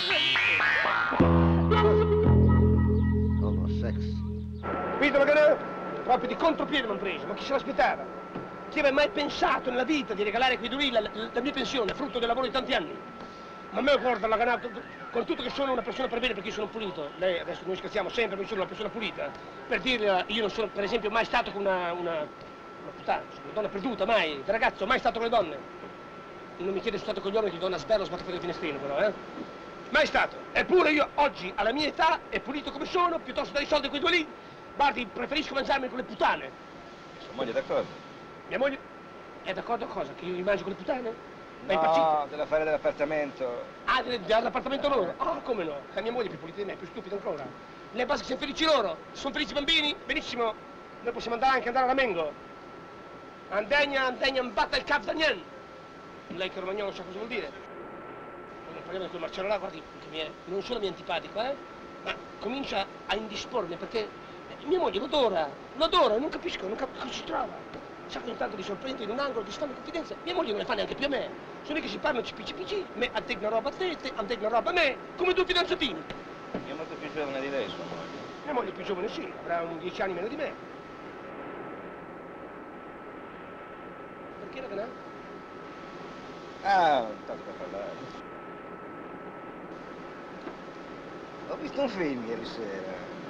Homo sex. Vito Laganà, proprio di contropiede mi hanno preso, ma chi se l'aspettava? Chi aveva mai pensato nella vita di regalare a quei due la mia pensione, frutto del lavoro di tanti anni? Ma a me guarda Laganà, con tutto che sono una persona per bene perché io sono pulito, lei adesso noi scherziamo sempre, ma io sono una persona pulita, per dirle, io non sono per esempio mai stato con una puttana, una donna perduta, mai, da ragazzo, mai stato con le donne. Non mi chiede se sono stato con gli uomini che donna sberlo sbatto fuori il finestrino però, Mai stato. Eppure io oggi, alla mia età, e pulito come sono, piuttosto dare i soldi a quei due lì, guardi, preferisco mangiarmi con le puttane. Sua moglie è d'accordo? Mia moglie è d'accordo a cosa? Che io mi mangio con le puttane? È No, impazzita? dell'affare dell'appartamento. Ah, dell'appartamento loro? Ah, come no? La mia moglie è più pulita di me, più stupida ancora. Le basta che siano felici loro. Sono felici i bambini? Benissimo. Noi possiamo anche andare alla Mengo. Andegna, batta il cap da niente. Lei che romagnolo sa cosa vuol dire. Quando parliamo di quel Marcello là, guardi, che non solo mi è antipatico, ma comincia a indispormi perché mia moglie lo adora, non capisco cosa si trova. Sa che ogni tanto li sorprende in un angolo, di stanno in confidenza. Mia moglie non le fa neanche più a me. Sono lì che si parlano cipici, me anteg una roba a te, anteg una roba a me, come due fidanzatini. È molto più giovane di lei, sua moglie. Mia moglie è più giovane, sì, avrà 10 anni meno di me. Perché la canale? Ah, tanto per parlare. Ho visto un film ieri sera.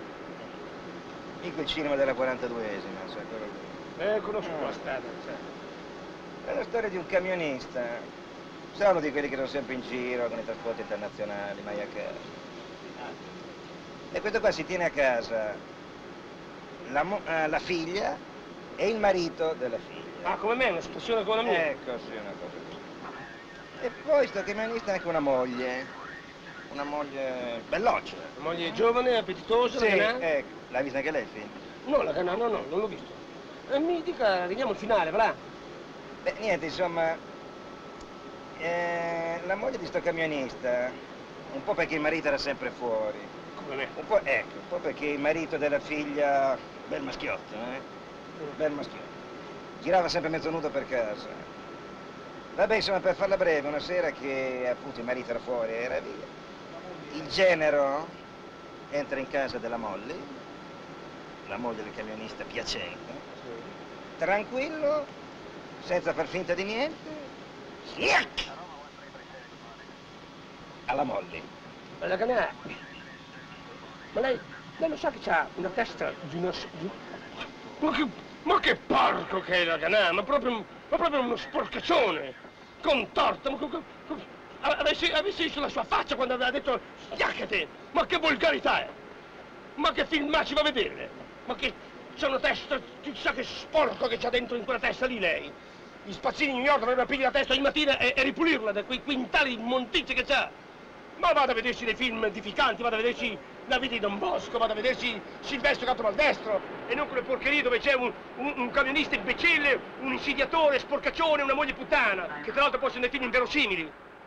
In quel cinema della 42esima, sai quello lì. Conosco la strada, sai. È la storia di un camionista. Sa, uno di quelli che sono sempre in giro con i trasporti internazionali, mai a casa. E questo qua si tiene a casa la figlia e il marito della figlia. Ah, come me, una situazione come la mia? Ecco, sì, una cosa così. E poi sto camionista ha anche una moglie belloccia. Una moglie giovane, appetitosa, sì, la canale? ecco. L'ha vista anche lei il film? No, la canale, no, non l'ho visto. Mi dica, arriviamo al finale, va là. Beh, niente, insomma, la moglie di sto camionista, un po' perché il marito era sempre fuori. Come? Un po', ecco, un po' perché il marito della figlia, bel maschiotto, bel maschiotto. Girava sempre mezzo nudo per casa. Vabbè, insomma, per farla breve, una sera che appunto il marito era fuori, era via. Il genero entra in casa della Molly, la moglie del camionista piacente, tranquillo, senza far finta di niente, sniac! Alla Molly. La Ganà, ma lei lo sa che ha una testa di una... Ma che porco che è la Ganà, ma proprio uno sporcaccione, contorto, avessi visto la sua faccia quando aveva detto schiaccate, ma che volgarità è, ma che filmacci va a vedere, ma che c'è una testa, chissà che sporco che c'ha dentro in quella testa lì lei, gli spazzini di New York dovrebbero pigliare la testa ogni mattina e ripulirla da quei quintali di immondizie che c'ha. Ma vada a vedersi dei film edificanti, vada a vedersi La vita di Don Bosco, vada a vedersi Silvestro Gatto Maldestro, e non quelle porcherie dove c'è un camionista imbecille, un insidiatore, sporcaccione, una moglie puttana, che tra l'altro possono dei film inverosimili.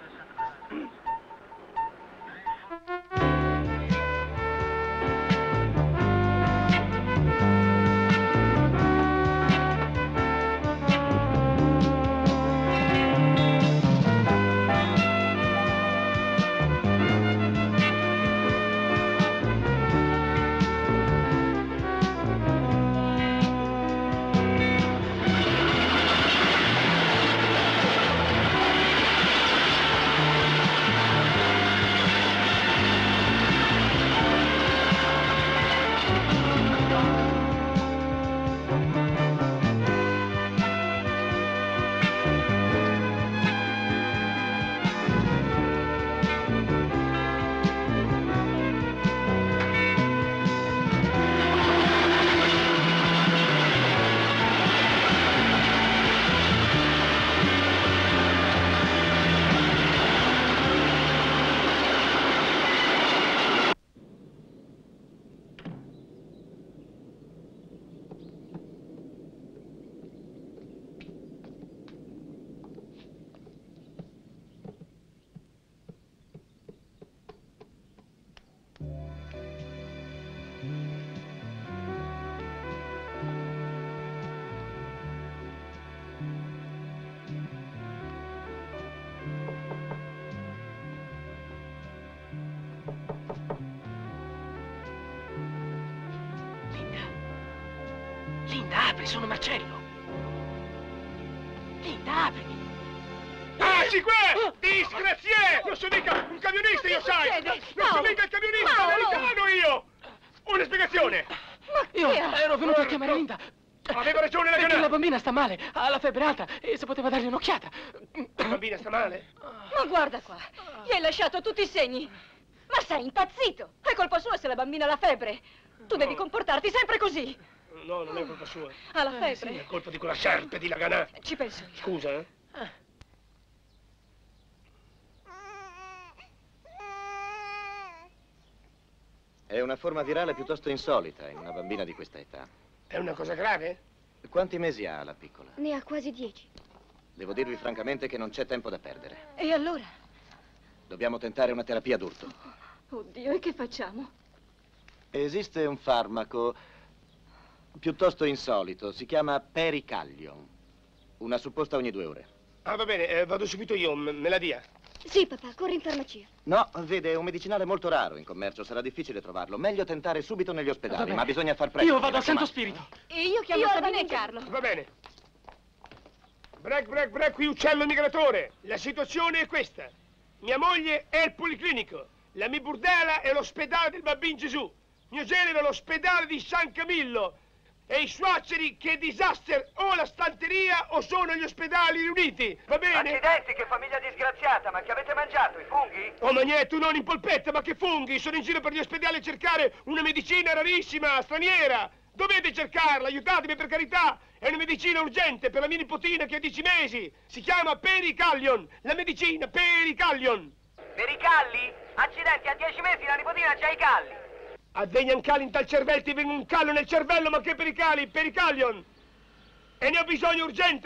Linda, apri, sono Marcello. Linda, aprimi. Ah, sì, qua! Disgrazié! Non sono mica un camionista, io sai! Non sono mica il camionista, americano io! Una spiegazione! Io ero venuto a chiamare Linda. Aveva ragione la Perché Ganà! la bambina sta male, ha la febbre alta e se poteva dargli un'occhiata. La bambina sta male? Ma guarda qua, gli hai lasciato tutti i segni. Ma sei impazzito! È colpa sua se la bambina ha la febbre. Tu devi comportarti sempre così. No, non è colpa sua. Ha la febbre? Sì, è colpa di quella serpe di la Ganà. Ci penso io. Scusa, eh? È una forma virale piuttosto insolita in una bambina di questa età. È una cosa grave? Quanti mesi ha la piccola? Ne ha quasi 10. Devo dirvi francamente che non c'è tempo da perdere. E allora? Dobbiamo tentare una terapia d'urto. Oddio, e che facciamo? Esiste un farmaco piuttosto insolito, si chiama Pericallion. Una supposta ogni 2 ore. Ah, va bene, vado subito io, me la dia. Sì, papà, corri in farmacia. No, vede, è un medicinale molto raro in commercio, sarà difficile trovarlo. Meglio tentare subito negli ospedali, ma bisogna far presto. Io vado al Santo Spirito. E io chiamo Sabina e Carlo. Va bene. Break, qui uccello migratore. La situazione è questa. Mia moglie è il policlinico. La mia burdela è l'ospedale del Bambino Gesù. Mio genero è l'ospedale di San Camillo. E i suoceri, che disaster, o la stanteria o sono gli ospedali riuniti, va bene? Accidenti, che famiglia disgraziata, ma che avete mangiato, i funghi? Oh, ma niente, tu non in polpetta, ma che funghi? Sono in giro per gli ospedali a cercare una medicina rarissima, straniera. Dovete cercarla, aiutatemi per carità. È una medicina urgente per la mia nipotina che ha 10 mesi. Si chiama Pericallion, la medicina Pericallion. Per i calli? Accidenti, a 10 mesi la nipotina c'ha i calli. A degli ancali in tal cervello ti venga un callo nel cervello, ma che Pericallion? E ne ho bisogno urgente.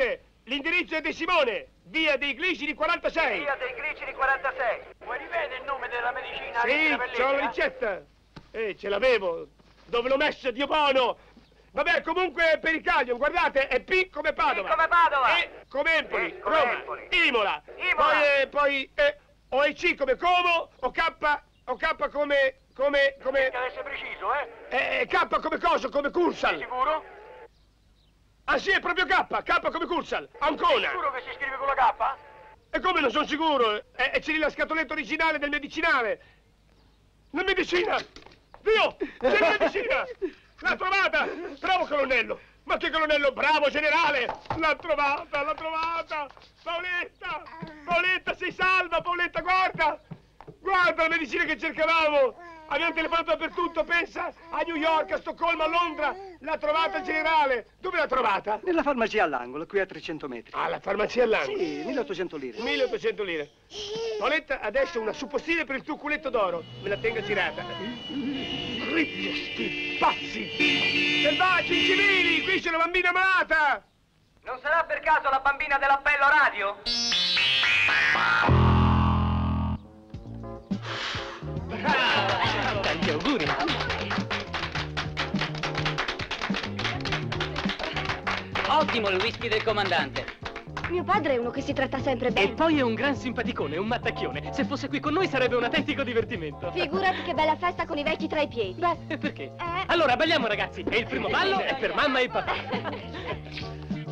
L'indirizzo è di Simone, via dei Glicidi 46. Via dei Glicidi 46. Vuoi rivedere il nome della medicina? Sì, c'ho la ricetta. Ce l'avevo. Dove l'ho messa, Dio buono? Vabbè, comunque per il Caglion, guardate, è P come Padova. P come Padova. E come Empoli, come Roma, Empoli. Imola. Imola. Poi o è C come Como, o K come... Deve essere preciso, K come coso, come Cursal. Sei sicuro? Ah sì, è proprio K come Cursal, Ancona. Sei sicuro che si scrive con la K? E come non sono sicuro? C'è lì la scatoletta originale del medicinale. La medicina! Dio! C'è la medicina! L'ha trovata! Bravo colonnello! Ma che colonnello? Bravo generale! L'ha trovata! Paoletta! Paoletta, sei salva! Paoletta, guarda! Guarda la medicina che cercavamo! Abbiamo telefonato dappertutto, pensa! A New York, a Stoccolma, a Londra! L'ha trovata il generale! Dove l'ha trovata? Nella farmacia all'angolo, qui a 300 metri. Ah, la farmacia all'angolo? Sì, 1800 lire. 1800 lire. Paoletta, adesso una suppostina per il tuo culetto d'oro. Me la tenga girata. Ricchia, sti pazzi! Selvaggi, incivili! Qui c'è una bambina malata! Non sarà per caso la bambina dell'appello radio? Tanti auguri. Ottimo il whisky del comandante. Mio padre è uno che si tratta sempre bene. E poi è un gran simpaticone, un mattacchione. Se fosse qui con noi sarebbe un autentico divertimento. Figurati che bella festa con i vecchi tra i piedi. Beh, perché? Allora, balliamo ragazzi. E il primo ballo è per mamma e papà.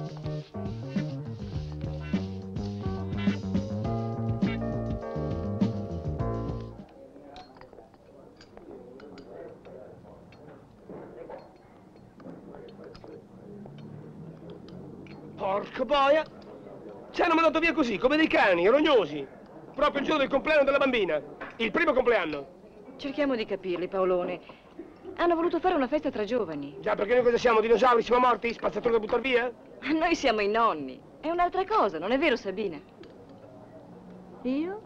Porca boia! Ci hanno mandato via così, come dei cani, rognosi. Proprio il giorno del compleanno della bambina. Il primo compleanno. Cerchiamo di capirli, Paolone. Hanno voluto fare una festa tra giovani. Già, perché noi cosa siamo? Dinosauri? Siamo morti? Spazzatori da buttar via? Noi siamo i nonni. È un'altra cosa, non è vero, Sabina? Io?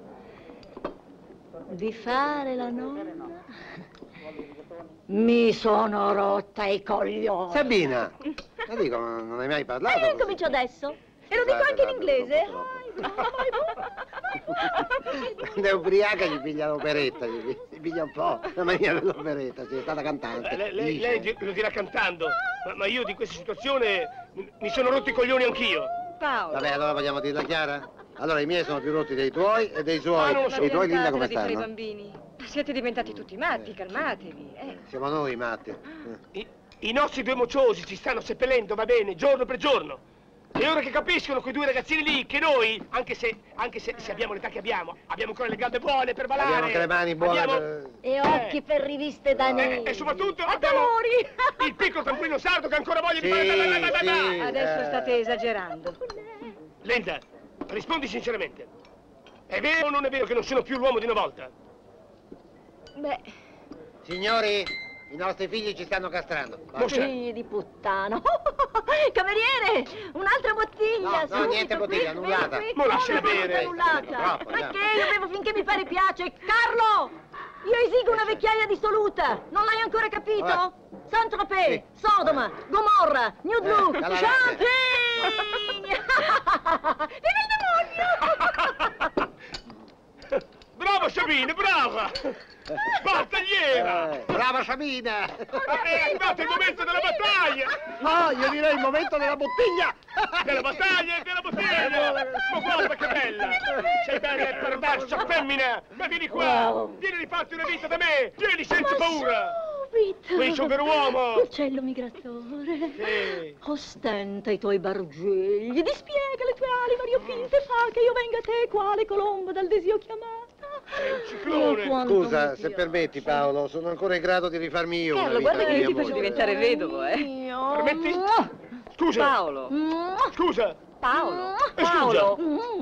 Di fare la nonna? Mi sono rotta i coglioni. Sabina, lo dico, non hai mai parlato? Io comincio adesso. E lo dico anche in inglese. Quando è ubriaca gli piglia l'operetta, gli piglia un po' la maniera dell'operetta, sì, è stata cantante. Lei lo dirà cantando, ma io di questa situazione mi sono rotti i coglioni anch'io. Paolo. Vabbè, allora vogliamo dirla chiara? Allora i miei sono più rotti dei tuoi e dei suoi. E i tuoi, Linda, come di fare i stanno? bambini. Siete diventati tutti matti, calmatevi. Siamo noi matti. I nostri due mociosi ci stanno seppellendo, va bene, giorno per giorno. E ora che capiscono quei due ragazzini lì che noi, anche se abbiamo l'età che abbiamo ancora le gambe buone per ballare. Abbiamo anche le mani buone E occhi per riviste da neri. E soprattutto abbiamo il piccolo tranquillo sardo che ha ancora voglia di fare. Adesso state esagerando. Linda, rispondi sinceramente. È vero o non è vero che non sono più l'uomo di una volta? Beh. Signori, i nostri figli ci stanno castrando. Figli di puttana. Cameriere, un'altra bottiglia. No, niente bottiglia, annullata. Ma lasciala bere. Annullata. Ma che io bevo finché mi pare piace. Carlo, io esigo una vecchiaia dissoluta. Non l'hai ancora capito? Saint-Tropez, Sodoma, Gomorra, New Look, Champagne. Viva il demonio! Brava Sabina, brava! Battagliera! Brava Sabina! È arrivato il momento della battaglia! No, io direi il momento della bottiglia! Della battaglia e della bottiglia! Ma guarda che bella! Sei bella e perversa femmina! Ma vieni qua! Vieni a rifarti una vita da me! Vieni senza paura! Qui sono un vero uomo! Uccello migratore! Sì. Ostenta i tuoi bargegli, dispiega le tue ali variopinte, fa che io venga a te quale colombo dal desio chiamata. Scusa, se permetti Paolo, sono ancora in grado di rifarmi io una Carlo, vita guarda con che mia ti faccio moglie. diventare vedovo, Permetti? Scusa! Paolo! Scusa! Paolo! Paolo!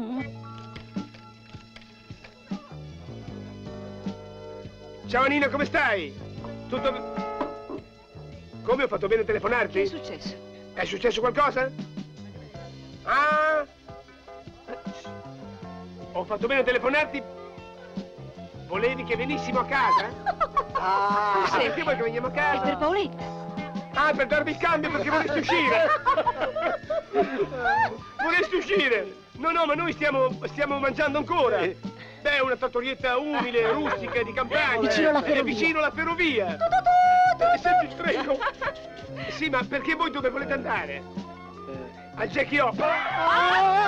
Ciao Nina, come stai? Tutto... Come, ho fatto bene a telefonarti? Che è successo? È successo qualcosa? Ah! Ho fatto bene a telefonarti? Volevi che venissimo a casa? Ah! Senti, vuoi che veniamo a casa? È per Paoletta! Ah, per darvi il cambio perché volessi uscire! fuggire! No, no, ma noi stiamo mangiando ancora! Beh, una trattorietta umile, rustica, di campagna. Vicino alla ferrovia. È vicino alla ferrovia. Senti il treno. Sì, ma perché voi dove volete andare? Al Jackie O. Ma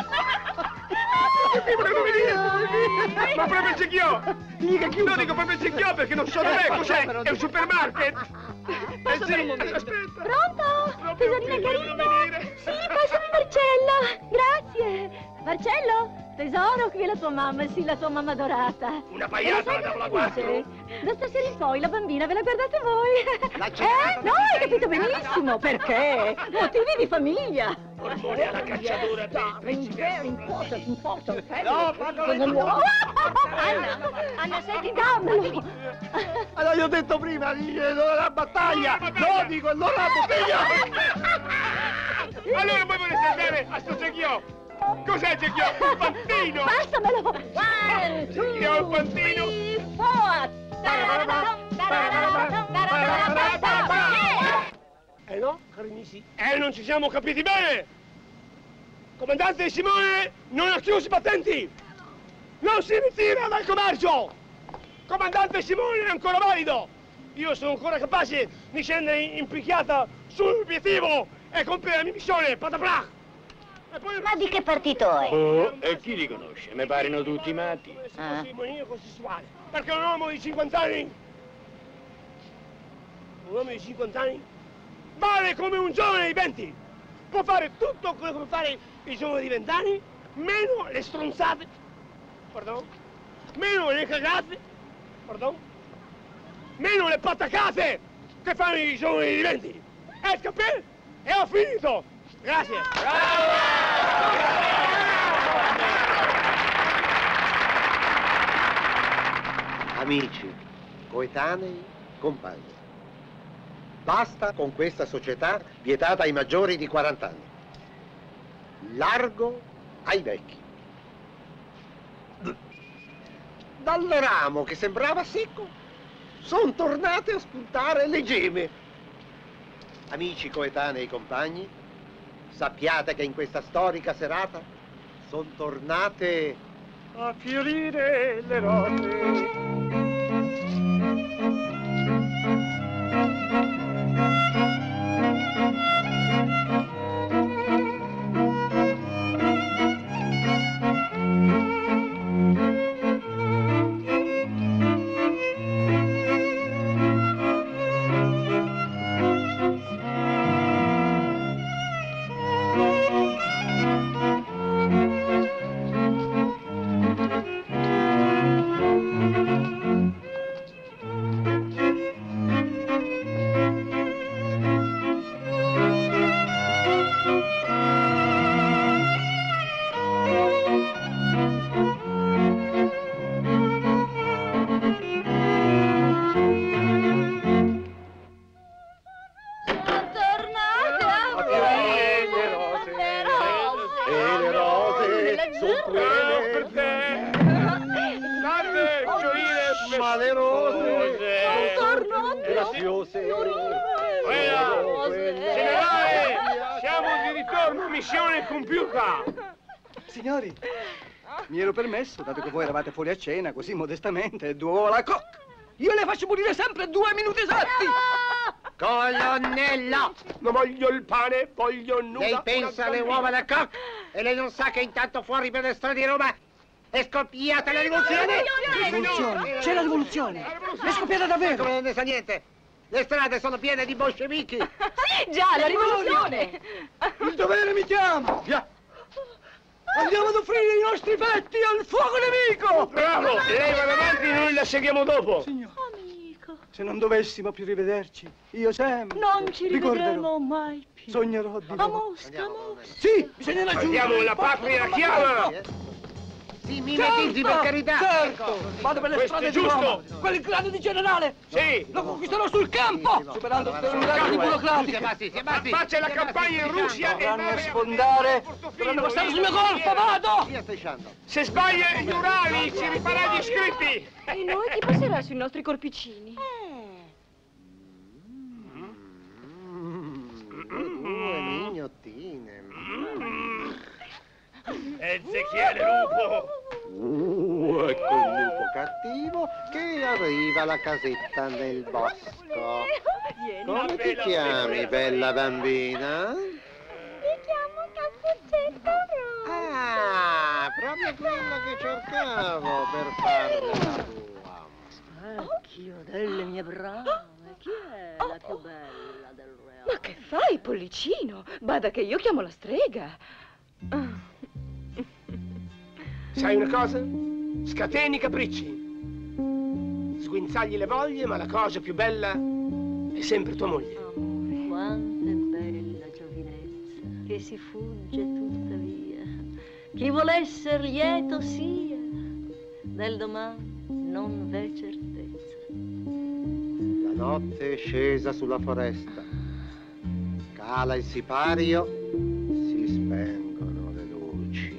proprio il Jackie O. No, dico proprio il Jackie O perché non so dov'è, cos'è? È un supermarket. Posso sì, un momento? aspetta. Pronto? Tesorina carina? Sì, passami Marcello. Grazie. Marcello? Tesoro, qui è la tua mamma, sì, la tua mamma adorata. Una pagliata alla tavola 4. Da stasera in poi la bambina ve la guardate voi. No, hai capito benissimo, perché? Motivi di famiglia. Ormone alla cacciatura. Anna, senti, dammelo. Allora, io ho detto prima, l'ora della battaglia. No, dico, l'ora della bottiglia. Allora voi volete andare a sto Jackie. Cos'è Jackie? Un pantino! Passamelo! Jackie, un pantino! No, carinissimi? Non ci siamo capiti bene! Comandante Simone non ha chiuso i battenti! Non si ritira dal commercio! Comandante Simone è ancora valido! Io sono ancora capace di scendere in picchiata sull'obiettivo e compiere la mia missione, pataplà! Ma di che partito è? Oh, e chi li conosce? Mi parino tutti matti. Perché un uomo di 50 anni... Un uomo di 50 anni vale come un giovane di 20! Può fare tutto quello che può fare il giovane di 20 anni, meno le stronzate, pardon, meno le cagate, pardon, meno le patacate che fanno i giovani di 20! Capito? E ho finito! Grazie! Amici, coetanei, compagni. Basta con questa società vietata ai maggiori di 40 anni. Largo ai vecchi. Dal ramo che sembrava secco, sono tornate a spuntare le gemme. Amici, coetanei, compagni, sappiate che in questa storica serata sono tornate a fiorire le rose. Signori, mi ero permesso, dato che voi eravate fuori a cena, così modestamente, 2 uova alla coque. Io le faccio pulire sempre 2 minuti esatti! Colonnello! Non voglio il pane, voglio nulla. Lei pensa alle uova alla coque e lei non sa che intanto fuori per le strade di Roma è scoppiata la rivoluzione? Rivoluzione? C'è la rivoluzione! È scoppiata davvero! Come non ne sa niente? Le strade sono piene di bolscevichi! Sì, già, la rivoluzione! Il dovere mi chiama! Via! Andiamo ad offrire i nostri petti al fuoco nemico! Bravo! Lei va davanti e noi la seguiamo dopo! Signor, se non dovessimo più rivederci, io sempre Non ci rivedremo ricorderò, mai più. sognerò di A voi. Mosca, Mosca. Sì, bisogna raggiungere! Andiamo, la patria chiama! Sì, mimetizzi per carità! Certo! Vado per le Questo strade è di giusto. Roma! Quel grado di generale! Sì! Lo conquisterò sul campo! Superando tutte le unità burocratiche! Faccia la campagna in Russia e Dovranno sfondare! Dovranno passare sul mio corpo, vado! Via strisciando! Se sbaglia gli Urali ci ripara gli iscritti! E noi chi passerà sui nostri corpicini? Due mignottine. Ezechiele Lupo! Ecco il lupo cattivo che arriva alla casetta nel bosco. Come ti chiami, bella bambina? Mi chiamo Cappuccetto Rosa. Ah, proprio quella che cercavo per farla tua. Occhio delle mie brave, chi è la più bella del reale? Ma che fai, Pollicino? Bada che io chiamo la strega. Sai una cosa? Scateni i capricci. Sguinzagli le voglie, ma la cosa più bella è sempre tua moglie. Amore, quanto è bella giovinezza, che si fugge tuttavia. Chi vuol esser lieto sia, del domani non v'è certezza. La notte è scesa sulla foresta. Cala il sipario, si spengono le luci.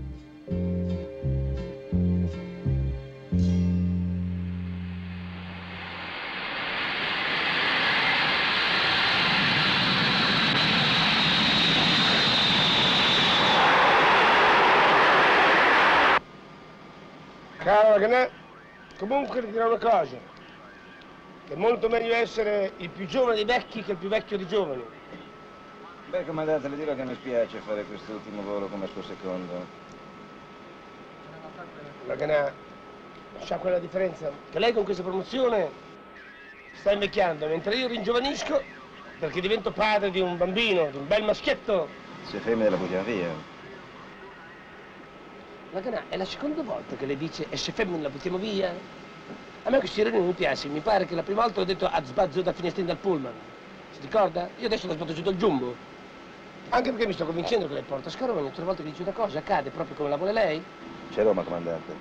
Caro Ganà, comunque ti dirò una cosa. È molto meglio essere il più giovane dei vecchi che il più vecchio dei giovani. Beh, comandante, le dirò che mi spiace fare quest'ultimo volo come suo secondo. La Ganà, sa quella differenza? Che lei con questa promozione sta invecchiando, mentre io ringiovanisco perché divento padre di un bambino, di un bel maschietto. Se femmina la buttiamo via. La Ganà, è la seconda volta che lei dice e se femmina la buttiamo via? A me questi reni non mi piace, mi pare che la prima volta l'ho detto a sbazzo da finestrino dal pullman. Si ricorda? Io adesso l'ho sbattuto giù dal jumbo. Anche perché mi sto convincendo che lei porta scarone, ogni volta che dice una cosa accade proprio come la vuole lei. C'è Roma, comandante.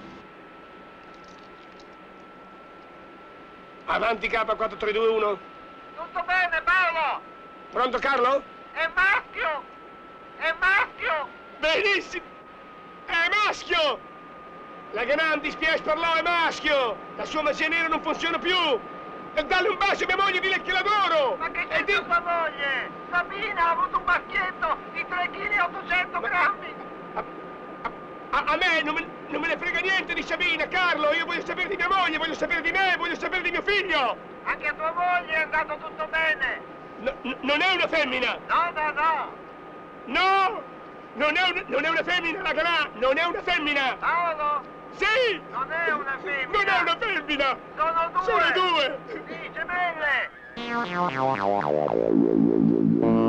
Avanti K4321. Tutto bene, Paolo! Pronto Carlo? È maschio! È maschio! Benissimo! È maschio! La Ganà, mi dispiace per lei, è maschio! La sua magia nera non funziona più! E dalle un bacio a mia moglie e dile che l'adoro! Ma che c'è tua moglie? Sabina ha avuto un maschietto di 3 kg e 800 grammi! A me non me ne frega niente di Sabina, Carlo! Io voglio sapere di mia moglie, voglio sapere di me, voglio sapere di mio figlio! Anche a tua moglie è andato tutto bene! Non è una femmina! No! No! Non è una femmina, la Ganà! Non è una femmina! Paolo! Sì! Non è una femmina! Non è una femmina! Sono due! Sono due! Sì, gemelle!